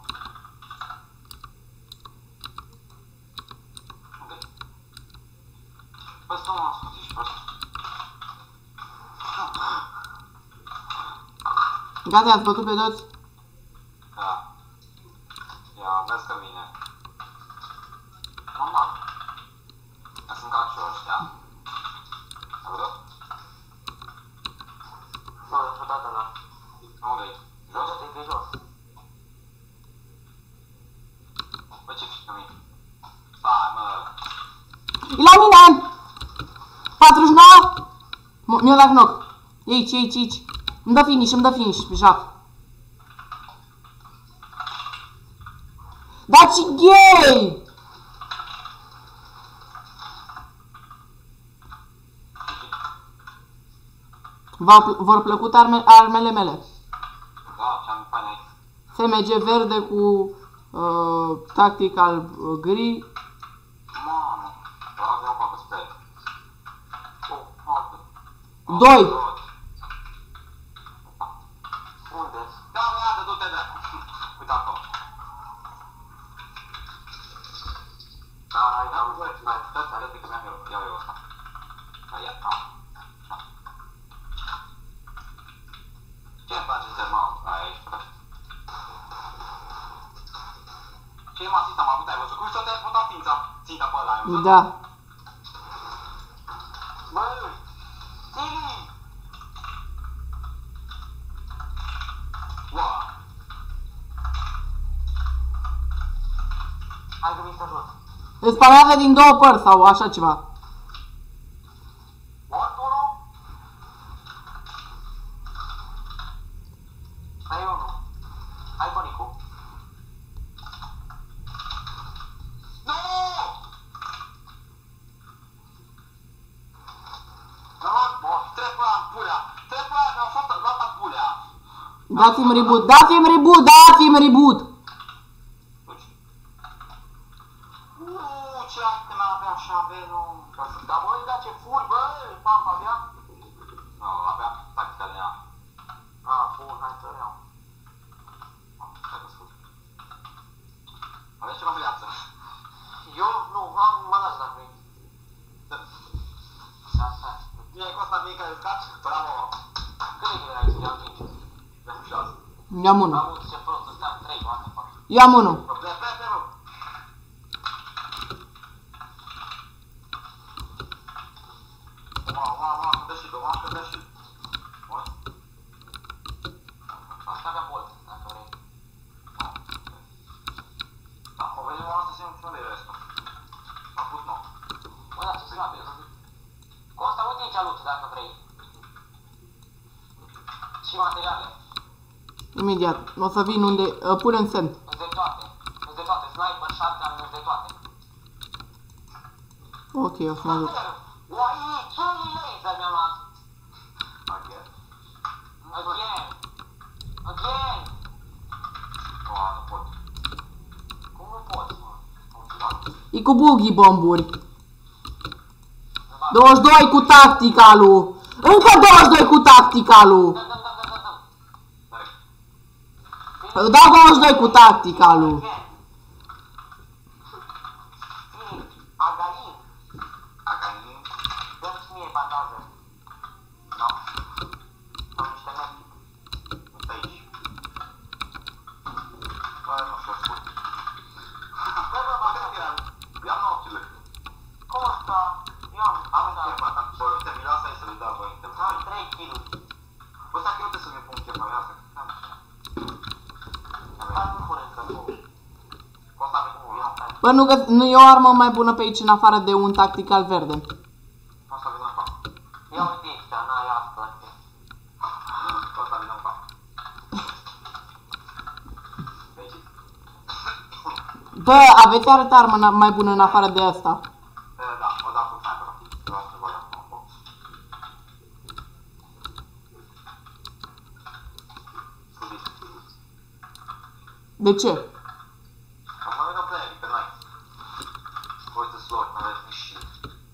Unde-i? Băi, stă mă, scuzi și prost. Gata, ați bătut pe toți? Da. Ia, vezi că vine. Normal. Că sunt ca și ăștia. Ai văzut? Nu, dintr-o dată la... Unde-i? Jos? Jos, e jos. Bă, ce fiți cu mine? Stai, mă. E la mine! 49! Mi-o dat knock. Aici. Îmi dă finish, Jaf. Dați gay! V-au plăcut armele mele. Da, ce-am fain aici. SMG verde cu tactical gri. Mamă. Vreau să fac spre. Oh, 2. Unde? Da, iată, du-te de. Uite acolo. Da, hai, da, hai, stai, arăt că mi-am eu. Iau eu ăsta. Da, ia, am. Ce-mi place de mă? Aici, frate. Ce m-a zis, am avut, ai văzut cum și-o te-ai putat ținta pe ăla, ai văzut? Da. Băi! Tili! Wow. Hai că mi-i să ajut. Îți spamează din două părți sau așa ceva. Mort unul? Mai e unul. Hai Bonicu. Nu! Trec la pulea! Trec la mi-au fost luat pulea! Dați-mi reboot, dați-mi reboot, dați-mi reboot! Ce ai că n-aveam și avea, dar băi, dar ce furi, bă, Pampa avea? Nu, avea tactica de ea. Bun, hai să iau. Hai că scuz. Aveți ceva în viață? Eu? Nu, am manaj dacă vrei. Stai. Bine, cu ăsta bine că îl scaci? Bravo! Cât de greu ai să iau 5? Vreau 6. Ia-mi unul. Am ce prost, îți dam 3, what the fuck. Ia-mi unul. Plec, bă. Mamă, dă și două, dă și... Asta avea bolt, dacă vrei. Da, o vedem o să se unde e restul. Am pus nou. Bă, da, ce slab e. Costa, uite aici loot, dacă vrei. Și materiale. Imediat. O să vin unde... Pune-mi semn. Îți de toate. Sniper, shotgun, îți de toate. Ok, o să mă duc. Uai, ce laser mi-am luat? Again. Nu pot. Cum nu poți, mă? E cu buggy bomburi. 22 cu tacticalul. Încă 22 cu tacticalul. Îți dau 22 cu tacticalul. Agalin. Dă-mi mie bandaje. Nu. Am niște medkit. Uite aici. Bă, nu știu scurt. Bă, cât eram? Eu am 9 kg. Cum asta? Eu am chef, am bă, uite, miroasa e să-l dau voi. Am 3 kg. Bă, stai că eu trebuie să-mi pun chef la viață. Stai în curând, că nu. Costa pe cum eu. Bă, nu e o armă mai bună pe aici în afară de un tactical verde. Asta vine în fac. Ia uite aici, n-ai asta. Asta vine în fac. Bă, aveți altă armă mai bună în afară de asta? Da, o dau cu sniper. Vreau să vă dau un foc. De ce? Acum avem o player pe noi. Uite slot, nu aveți nici shield.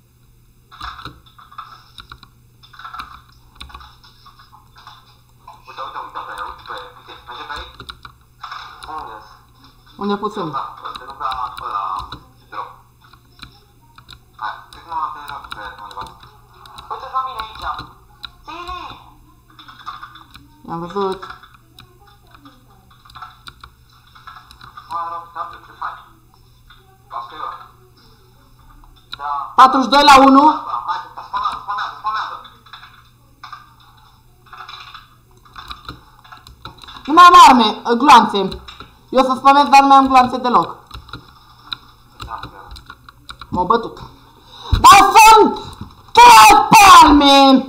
Uite player, uite, merge pe aici? Unde-s? Unde putem? Da, te duc la drop. Hai, cred că m-am aterizat pe undeva. Uite-ți la mine aici! Ține! I-am văzut. Mă rog, ce faci? Las că eu. Da. 42 la 1. Hai, spamează. Nu mai am arme, gloanțe. Eu să spamez, dar nu mai am gloanțe deloc. M-au bătut. Dar sunt 3 palme!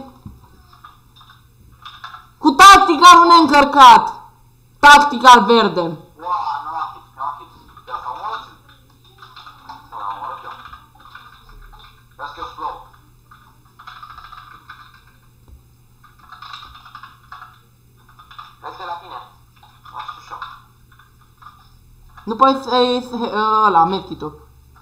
Cu tactical neîncărcat. Tactical verde. Uaa, n-am hit. Ia, s-a omorât. Nu, l-am omorât eu. Vezi că eu slow. Vezi că la tine. Nu știu și eu. Nu poți să iei ăla, medkit-ul.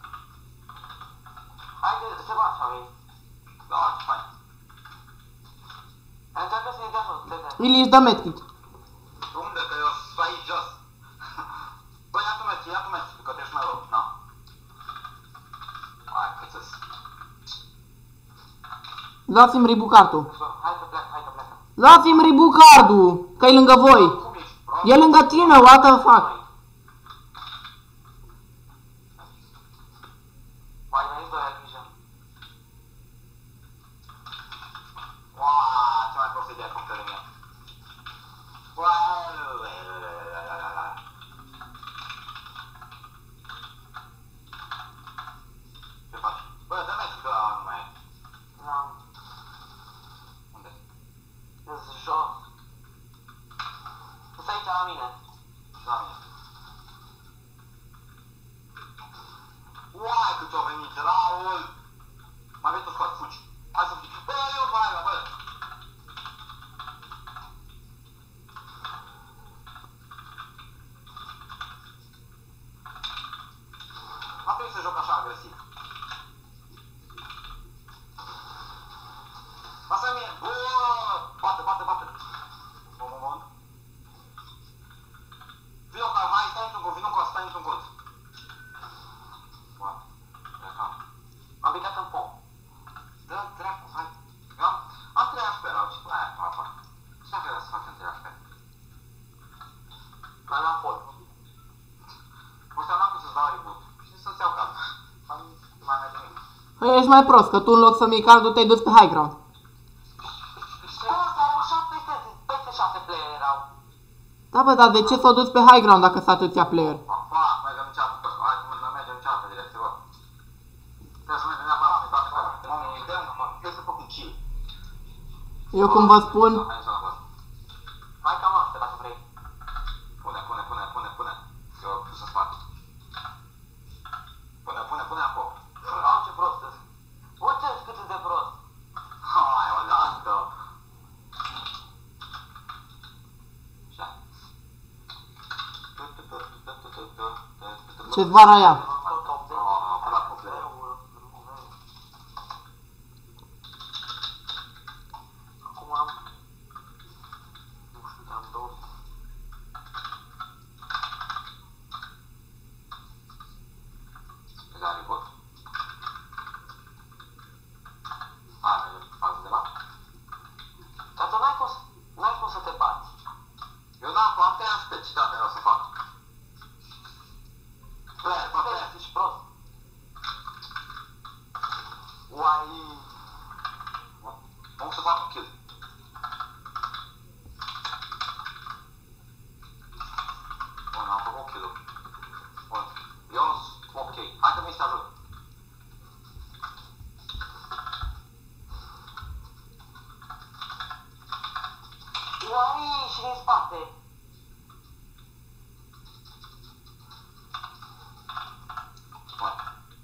Haide, se va așa, vei. Da, fain. Încearcă să-i dea jos, te-te. Ili își dă medkit. Unde? Că eu sunt aici jos. Băi, ia tu mergi, că te-ești mai rău. Na. Hai, cât-ți. Dați-mi ribucartul. Hai că pleacă. Dați-mi ribucardul, că e lângă voi. Cum ești, bro? E lângă tine, what the fuck? Mai veniți doi ai grijă. Uaaaa, ce mai prost idee cum te mea. Ești mai prost, că tu în loc să-mi iei cardul te-ai dus pe high ground. Peste 6 player erau. Da, bă, dar de ce s-au dus pe high ground dacă sunt atâția player? Mergem în cealaltă, hai, mergem în cealaltă direcție, bă. Trebuie să mergem neapărat să-i toate care. Trebuie să fac un kill. Eu cum vă spun, Hai cam asta, dacă vrei. Pune. Eu pus să fac. Pune acolo. Au ce prost sunt. Uite cât de prost. Hai, o dată. ce-ți vara ea? Acum am... Nu știu, am 2. Gari pot. Hai, fac de la. Dar tu n-ai cum să te bați. Eu n-am foarte am specialitate o să fac. Player. Ești prost. Uai... Cum să fac un kill? Bun, am făcut kill-ul. Bun. Eu ok. Hai că mi se ajut. Uai, și din spate. Bun.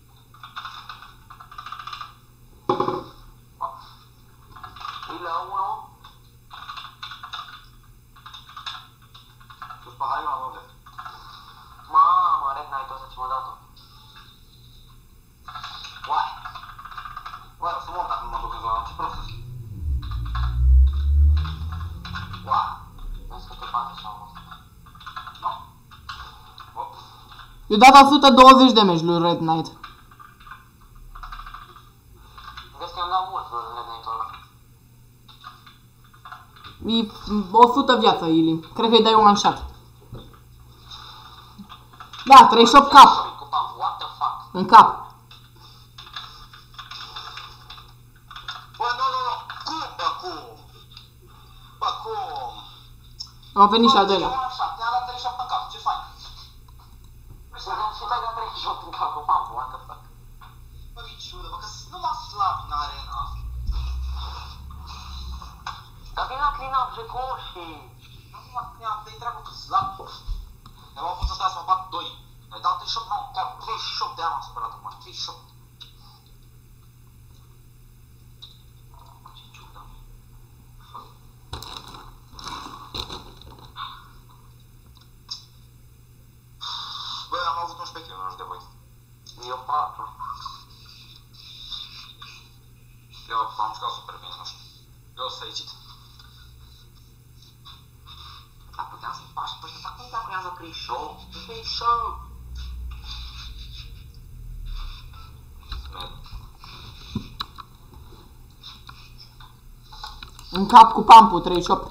Îi la 1. Sus pe hai, eu unde? Mamă, Red Knight ăsta ce m-a dat-o. Uai. Uai, o să mor dacă nu mă duc în zona. Ce prost sunt? Uai. Vezi că te bate așa mă. Nu. Op. Eu dat 120 damage lui Red Knight. Vezi că i-am dat mult lui Red Knight-ul ăla. E 100 viață, Ili. Cred că îi dai un one shot. Da, 38 cap. What the fuck? În cap. Bă, nu. Cum, bă, cum? Bă, cum? Au venit și al doilea. Te-am dat 38 în cap, ce fain? Și te-ai dat 38 în cap cu pampul, what the fuck? Bă, viciudă, bă, că sunt numai slabi în arena. Dar vin la clean-up, jecoșii! Nu mi-am de treabă cu slab. Eu am fost ăsta să mă bat 2. Mi-ai dat 38, nu, chiar 38 de ani am supărat acum, 38. Ce ciudă. Bă, am avut 11 kg, nu știu de voi. Eu 4. Eu am jucat super bine, nu știu. Eu sunt fericit. Dar puteam să-i faci pe ăștia, dar cum dacă i-am dat 38? 38! În cap cu pampul, 38.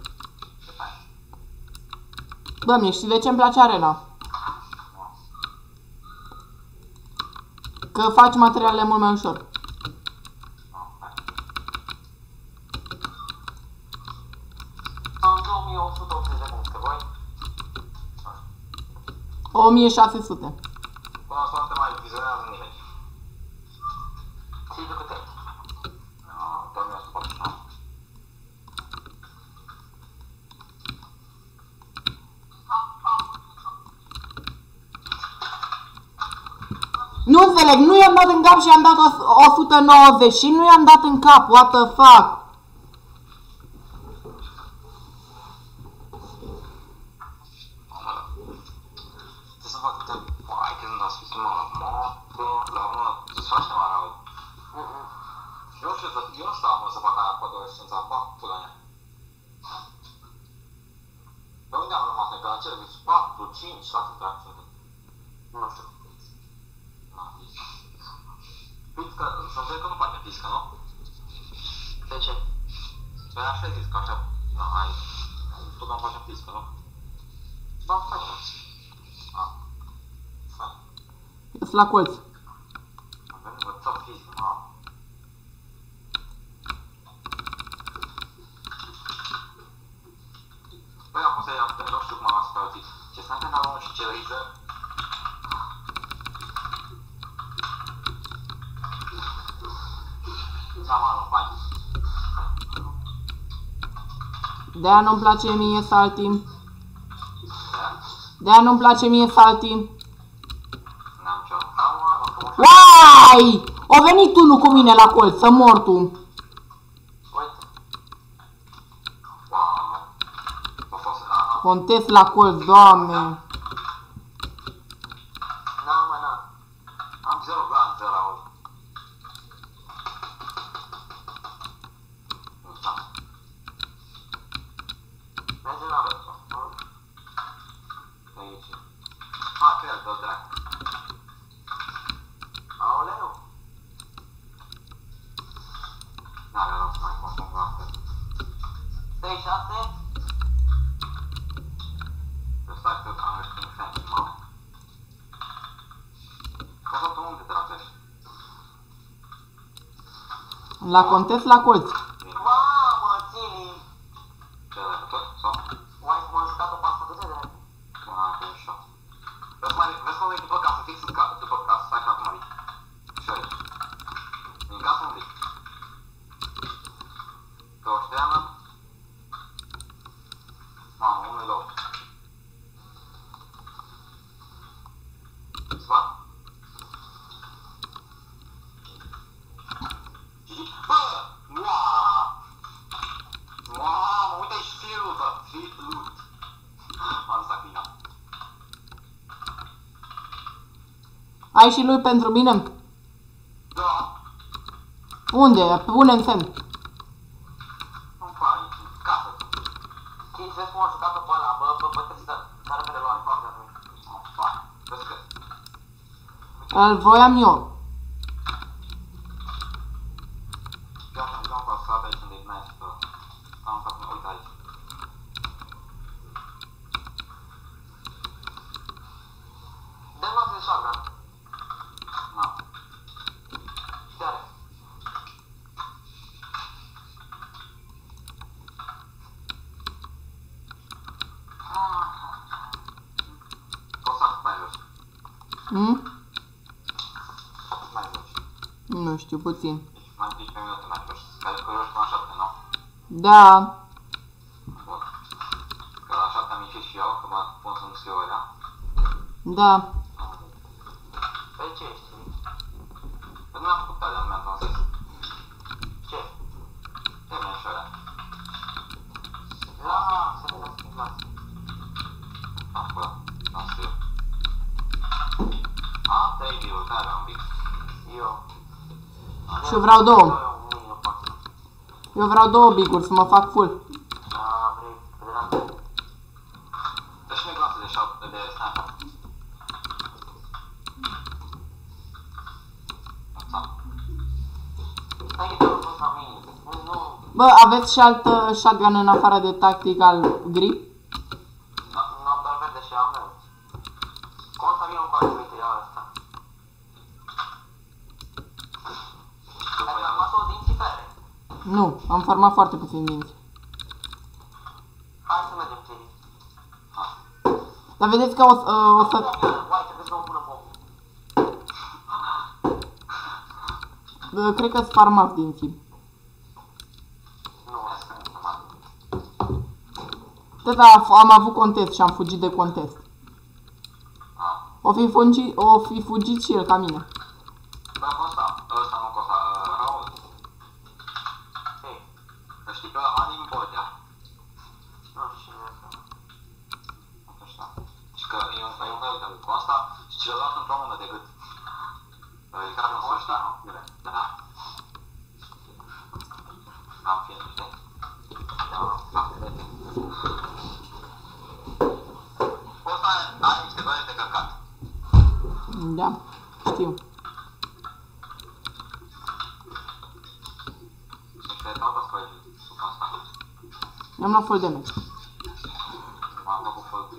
Bă, mie știi de ce îmi place arena? Că faci materialele mult mai ușor. Am 2180 de puncte, voi? 1600. Până asta nu te mai vizionează nimeni. Ții de câte? 2149. Nu înțeleg, nu i-am dat în cap și i-am dat 190 și nu i-am dat în cap, what the fuck? Trebuie să fac câte... Hai, când ați fi mă la moto, la urmă, îți faci tema rău. Eu nu știu am să fac aia pe adolescența, fac pula mea. Pe unde am rămas noi? Pe la cele 4, 5, 6 tracții? Nu știu. Piscă, să înțeleg că nu face piscă, nu? De ce? Păi așa zis, că așa, na, hai, tot am face piscă, nu? Ba, faci. Fai. Eu sunt la colț. Avem învățat piscă, mă, nu știu ce laser. Da, mă, hai. De-aia nu-mi place mie salty. Da? De-aia nu-mi place mie salty. N-am ce. Am o armă frumoasă. Uai! O venit unul cu mine la colț, să mor tu. Uite. Wow. A fost... Aha. Contest la colț, doamne. Na, mă, na. Am 0 glanțe la ori. Merge la rău. Aici. Ha, cred, dă-l dracu. Aoleu. N-are rost să mai consum glanțe. 36? Stai că am ieșit în fel, mă. Ca să tu unde te rapești? La contest la colț. Mamă, țini! Ce de tot? Sau? Oai m-am jucat o pasă câte de? Că e șo. Vezi că unde e după casă, fix în casă, după casă, stai că acum ridic. Și aici. Din casă unde e? 20 de ani? Mamă, unul loc. Sva. Bă! Uaa! Mamă, uite și filul, bă! Filul! M-am lăsat bine. Ai și lui pentru mine? Da! Unde? Pune în semn. Nu-mi pare, în casă. Chis, vezi cum am jucat-o pe ăla, bă, trebuie să repede la partea lui. Nu, fac. Vezi că... Îl voiam eu. Gata, mi-am pasat aici unde e nice, că... Am făcut, uite aici. Dă-mi luați de shotgun. Na. Chiar. O să cât mai joci? Cât mai joci? Nu știu, puțin. Deci mai 15 minute mai joci. Cred că joci până la 7, nu? Da. Bun. Că la 7 am ieșit și eu, că mă pun să nu scriu ăia. Da. Păi ce ești? Că nu am făcut alea, nu mi-am transmis. Ce? Termin și ăia. Lasă. Acolo, am scriu. Am 3 view-uri, care am un pic. Eu. Și eu vreau două. Nu pot. Eu vreau două biguri să mă fac full. Da, vrei, federal. Dă-și mie glanțe de shot, de sniper. Stai că te-am pus la mine. Nu. Bă, aveți și alt shotgun în afară de tactical gri? Nu am doar verde și am verde. Cum să vin încoace, uite, ia ăsta. Ai farmat-o din țipere. Nu, am farmat foarte puțin dinți. Hai să mergem, Thierry. Dar vedeți că o să... Uai, trebuie să mă pună bombă. Cred că-s farmați dinții. Nu, asta nu mă. Tata, am avut contest și am fugit de contest. O fi fugit și el ca mine. Bă, Costa, ăsta nu Costa, Raul. Hei, Că știi că Anim Bordea. nu știu cine e asta. Nu știu. Și că e un fel de Costa și ți l-a luat într-o mână de gât. E ca în sus, știi? Da. Am fi, știi? Da. Costa are niște doare de căcat. Da, știu. Niște taută scoate sub asta. I-am luat full damage. M-am făcut făltic.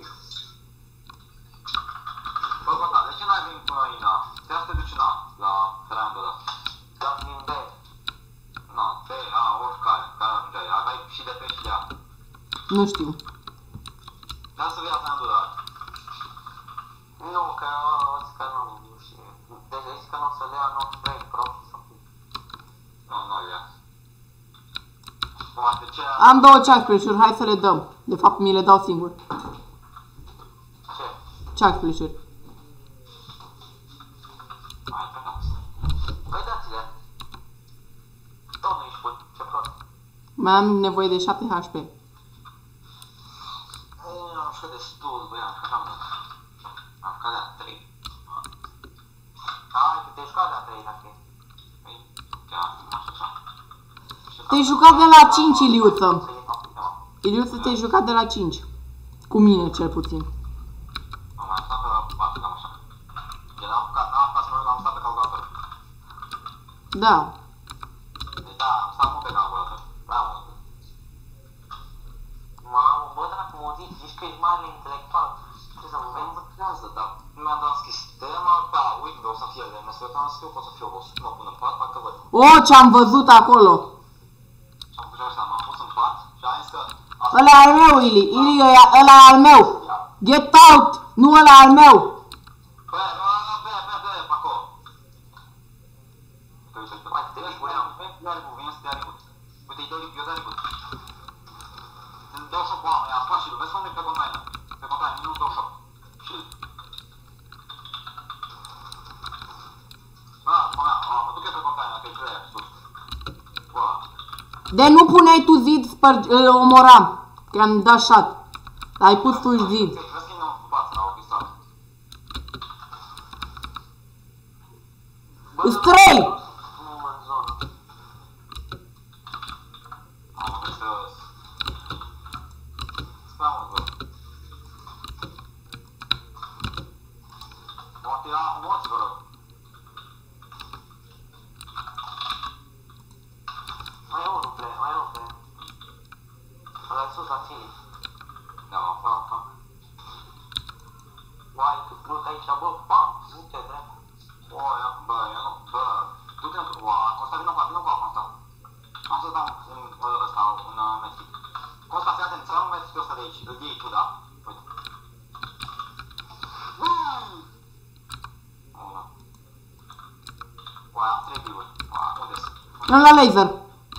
Bă, Costa, de ce n-ai venit până aici? Trebuie să te duci la triangul ăla. Dar din B. Na, pe A, oricare, care ajungeai, aveai și de pe și de A. Nu știu. Vreau să vii la triangul ăla. Nu, că zic că nu știu. Deci zic că nu o să le ia, nu o să vrei profi sau cum. Nu ia. Poate ce... Am 2 Chuckflash-uri, hai să le dăm. De fapt, mi le dau singur. Ce? Chuckflash-uri. Hai, pe da. Păi dați-le. Tot nu ești bun, ce prost. Mai am nevoie de 7 HP. Nu știu destul, băiat, că n-am mult. Am cădea 3. Hai, că te jucat de-a 3 dacă e. Păi, chiar, așa. Te-ai jucat de la 5, Iliuță. Iliuță, te-ai jucat de la 5. Cu mine, cel puțin. Nu, mai am stat pe la 4, cam așa. Eu n-am apucat să mă uit, am stat pe calculator. Da. Deci da, am stat mult pe calculator. Prea mult. Mamă, bă, dacă mă zici, zici că ești mare intelectual. Trebuie să mă Păi vezi. nu creează, dar nu mi-am dat sistema, da, Windows să fie LMS, eu am scris, pot să fiu o mă pun în pat, dacă văd. O, ce-am văzut acolo. Și am făcut așa, m-am pus în pat și am zis că... asta Ăla e al meu, Ili. Ili, ăla e al meu. Get out! Nu ăla e al meu. Bă, pe acolo. Uite, Hai, te vezi, vezi, vine să dea ricut. Uite, eu dea ricut. Îmi dau shop, oamă, i-am spart și-l, vezi cum e pe container. Pe container, nu dau shop. Și-l. Mă duc eu pe container, că-i creier, sus. Bă, De nu puneai tu zid, îl omoram. Că am dat shot. Ai pus tu zid. vezi că e în față, la o pistoală. Îți 3! Nu mă în zonă. Am vrut să... Spre mult, bă. Morți, vă rog. Mai e unul, play, mai e unul, play. Ăla e sus la ține. Da, mă, Aha. Uai, cât brut aici, bă, bam, nu te drept. bă, eu nu, bă, du-te într-o, Costa, vină cu Costa. Am să dau ăsta, un metric. Costa, fii atent, să nu metric ăsta de aici, îl iei tu, da? Uite. Una. Uai, am 3 biuri. Unde-s? În la laser.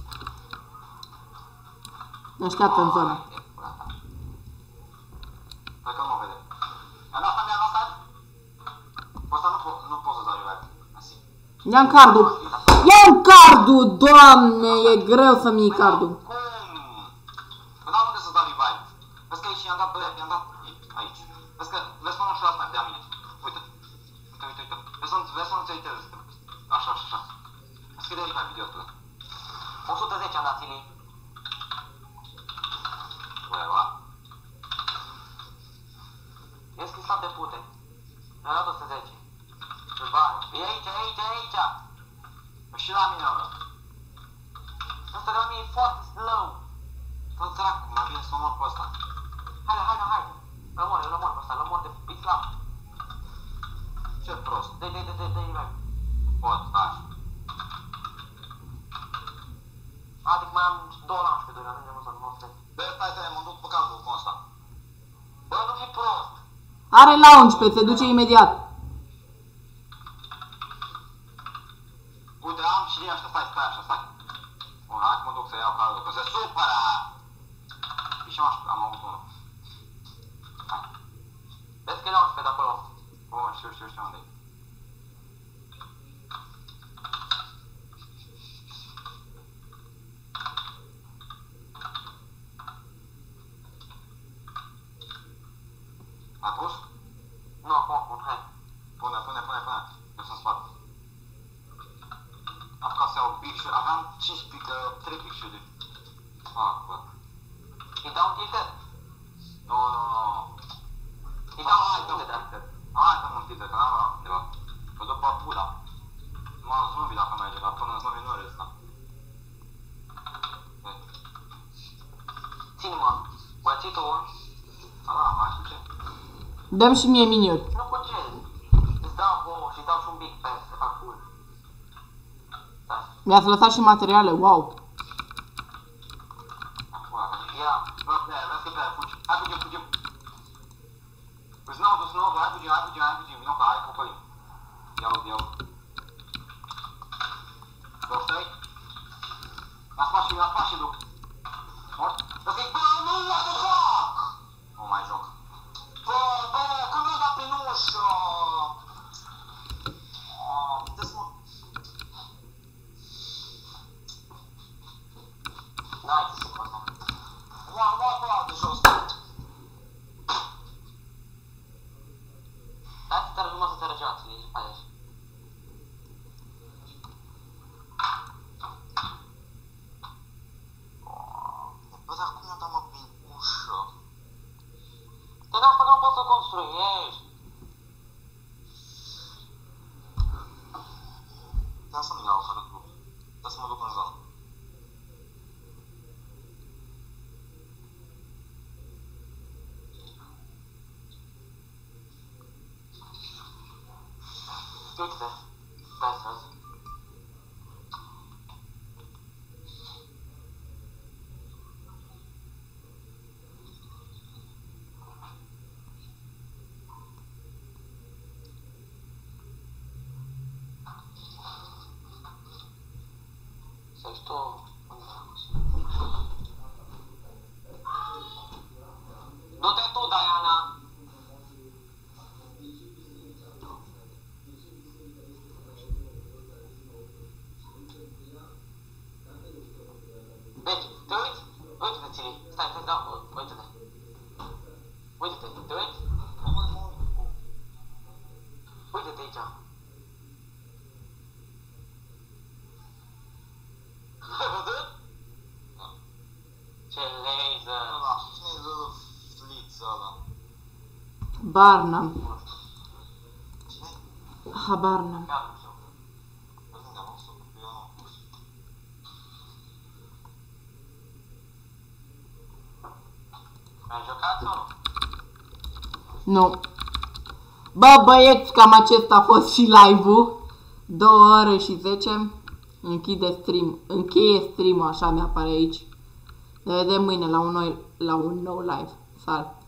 Ne așteaptă în zonă. Hai că nu mă vede. Mi-am dat stat. Costa, nu pot să dau revive. Asi. Ia-mi cardul. Ia-mi cardul, doamne, e greu să-mi iei cardul. Cum? Că n-am unde să dau revive. Vezi că aici i-am dat aici. Vezi că nu știu asta de la mine. Uite. Vezi să nu ți uitezi. Așa. Vezi că de revive idiotul. 110 am dat ține. Undeva. E scris la de pute. Mi-a dat 110. Îl bani. E aici. Și la mine, ăla. Asta de la mine e foarte slow. Tot dracu, mai bine să omor pe ăsta. Hai. Îl omor pe ăsta, îl omor de pixel. Ce prost. Dă-i revive. Pot, așa. Adică mai am 2 lanși pe 2, ajungem în zonă, nu o să Bă, stai să mă duc pe caldul cu ăsta. Bă, nu fi prost. Are launchpad, se duce imediat. Uite, am și din ăștia, stai. Bun, hai că mă duc să iau caldul, că se supără. Și am avut unul. Hai. Vezi că e launch pe de acolo. Bun, știu unde e. A pus? Nu, acum, hai. Pune. Eu sunt în spate. Am ca să iau picture, aveam 3 picture-uri. Bă. Îi dau un tilted. Nu. Îi dau Hai, un dă-mi tilted. tilted. Hai, dă-mi un tilted, că n-am luat undeva. Mă duc pe Buda. M-am zombie dacă merge, dar până în zombie nu resta. Ține-mă. Bățitul un. Mai știu ce. Dăm și mie miniuri. Nu cu ce. Îți dau vouă și îți dau și un big pen să fac full. Stai. Mi-ați lăsat și materiale, wow. Ia. Bă, vezi că pe aia fugi. Hai, fugim. Îți n-au dus, hai, fugim. Vino că hai copălim. Iau. Dă-i? L-a spart și Luc. Mort? Dă-i, bă, nu, what the fuck? Nu mai joc. Bă, când mi-a dat prin ușă? Puteți mă... N-ai ce să fac asta. Lua de jos. Hai să te arăt numai să te răgeați, nici pe aici. Bă, dar cum i-am dat mă prin ușă? Te dau că nu poți să construiești. Da să nu iau să duc. Da să mă duc în zonă. Uite-te, stai să vezi. Să știu unde am fost. Du-te tu, Diana! Deci, te uiți? Uite-te, Țili. Stai, da, uite-te. Uite-te, te uiți? Uite-te aici. Ai văzut? Ce laser! Cine-i fliț ăla? Barnum. Cine? Habar n-am. Chiar nu știu. Unde am văzut? Eu nu. Ai jucat sau Nu. Bă, băieți, cam acesta a fost și live-ul. 2 ore și 10. Încheie stream-ul, așa mi apare aici. Ne vedem mâine la un nou live. Sal!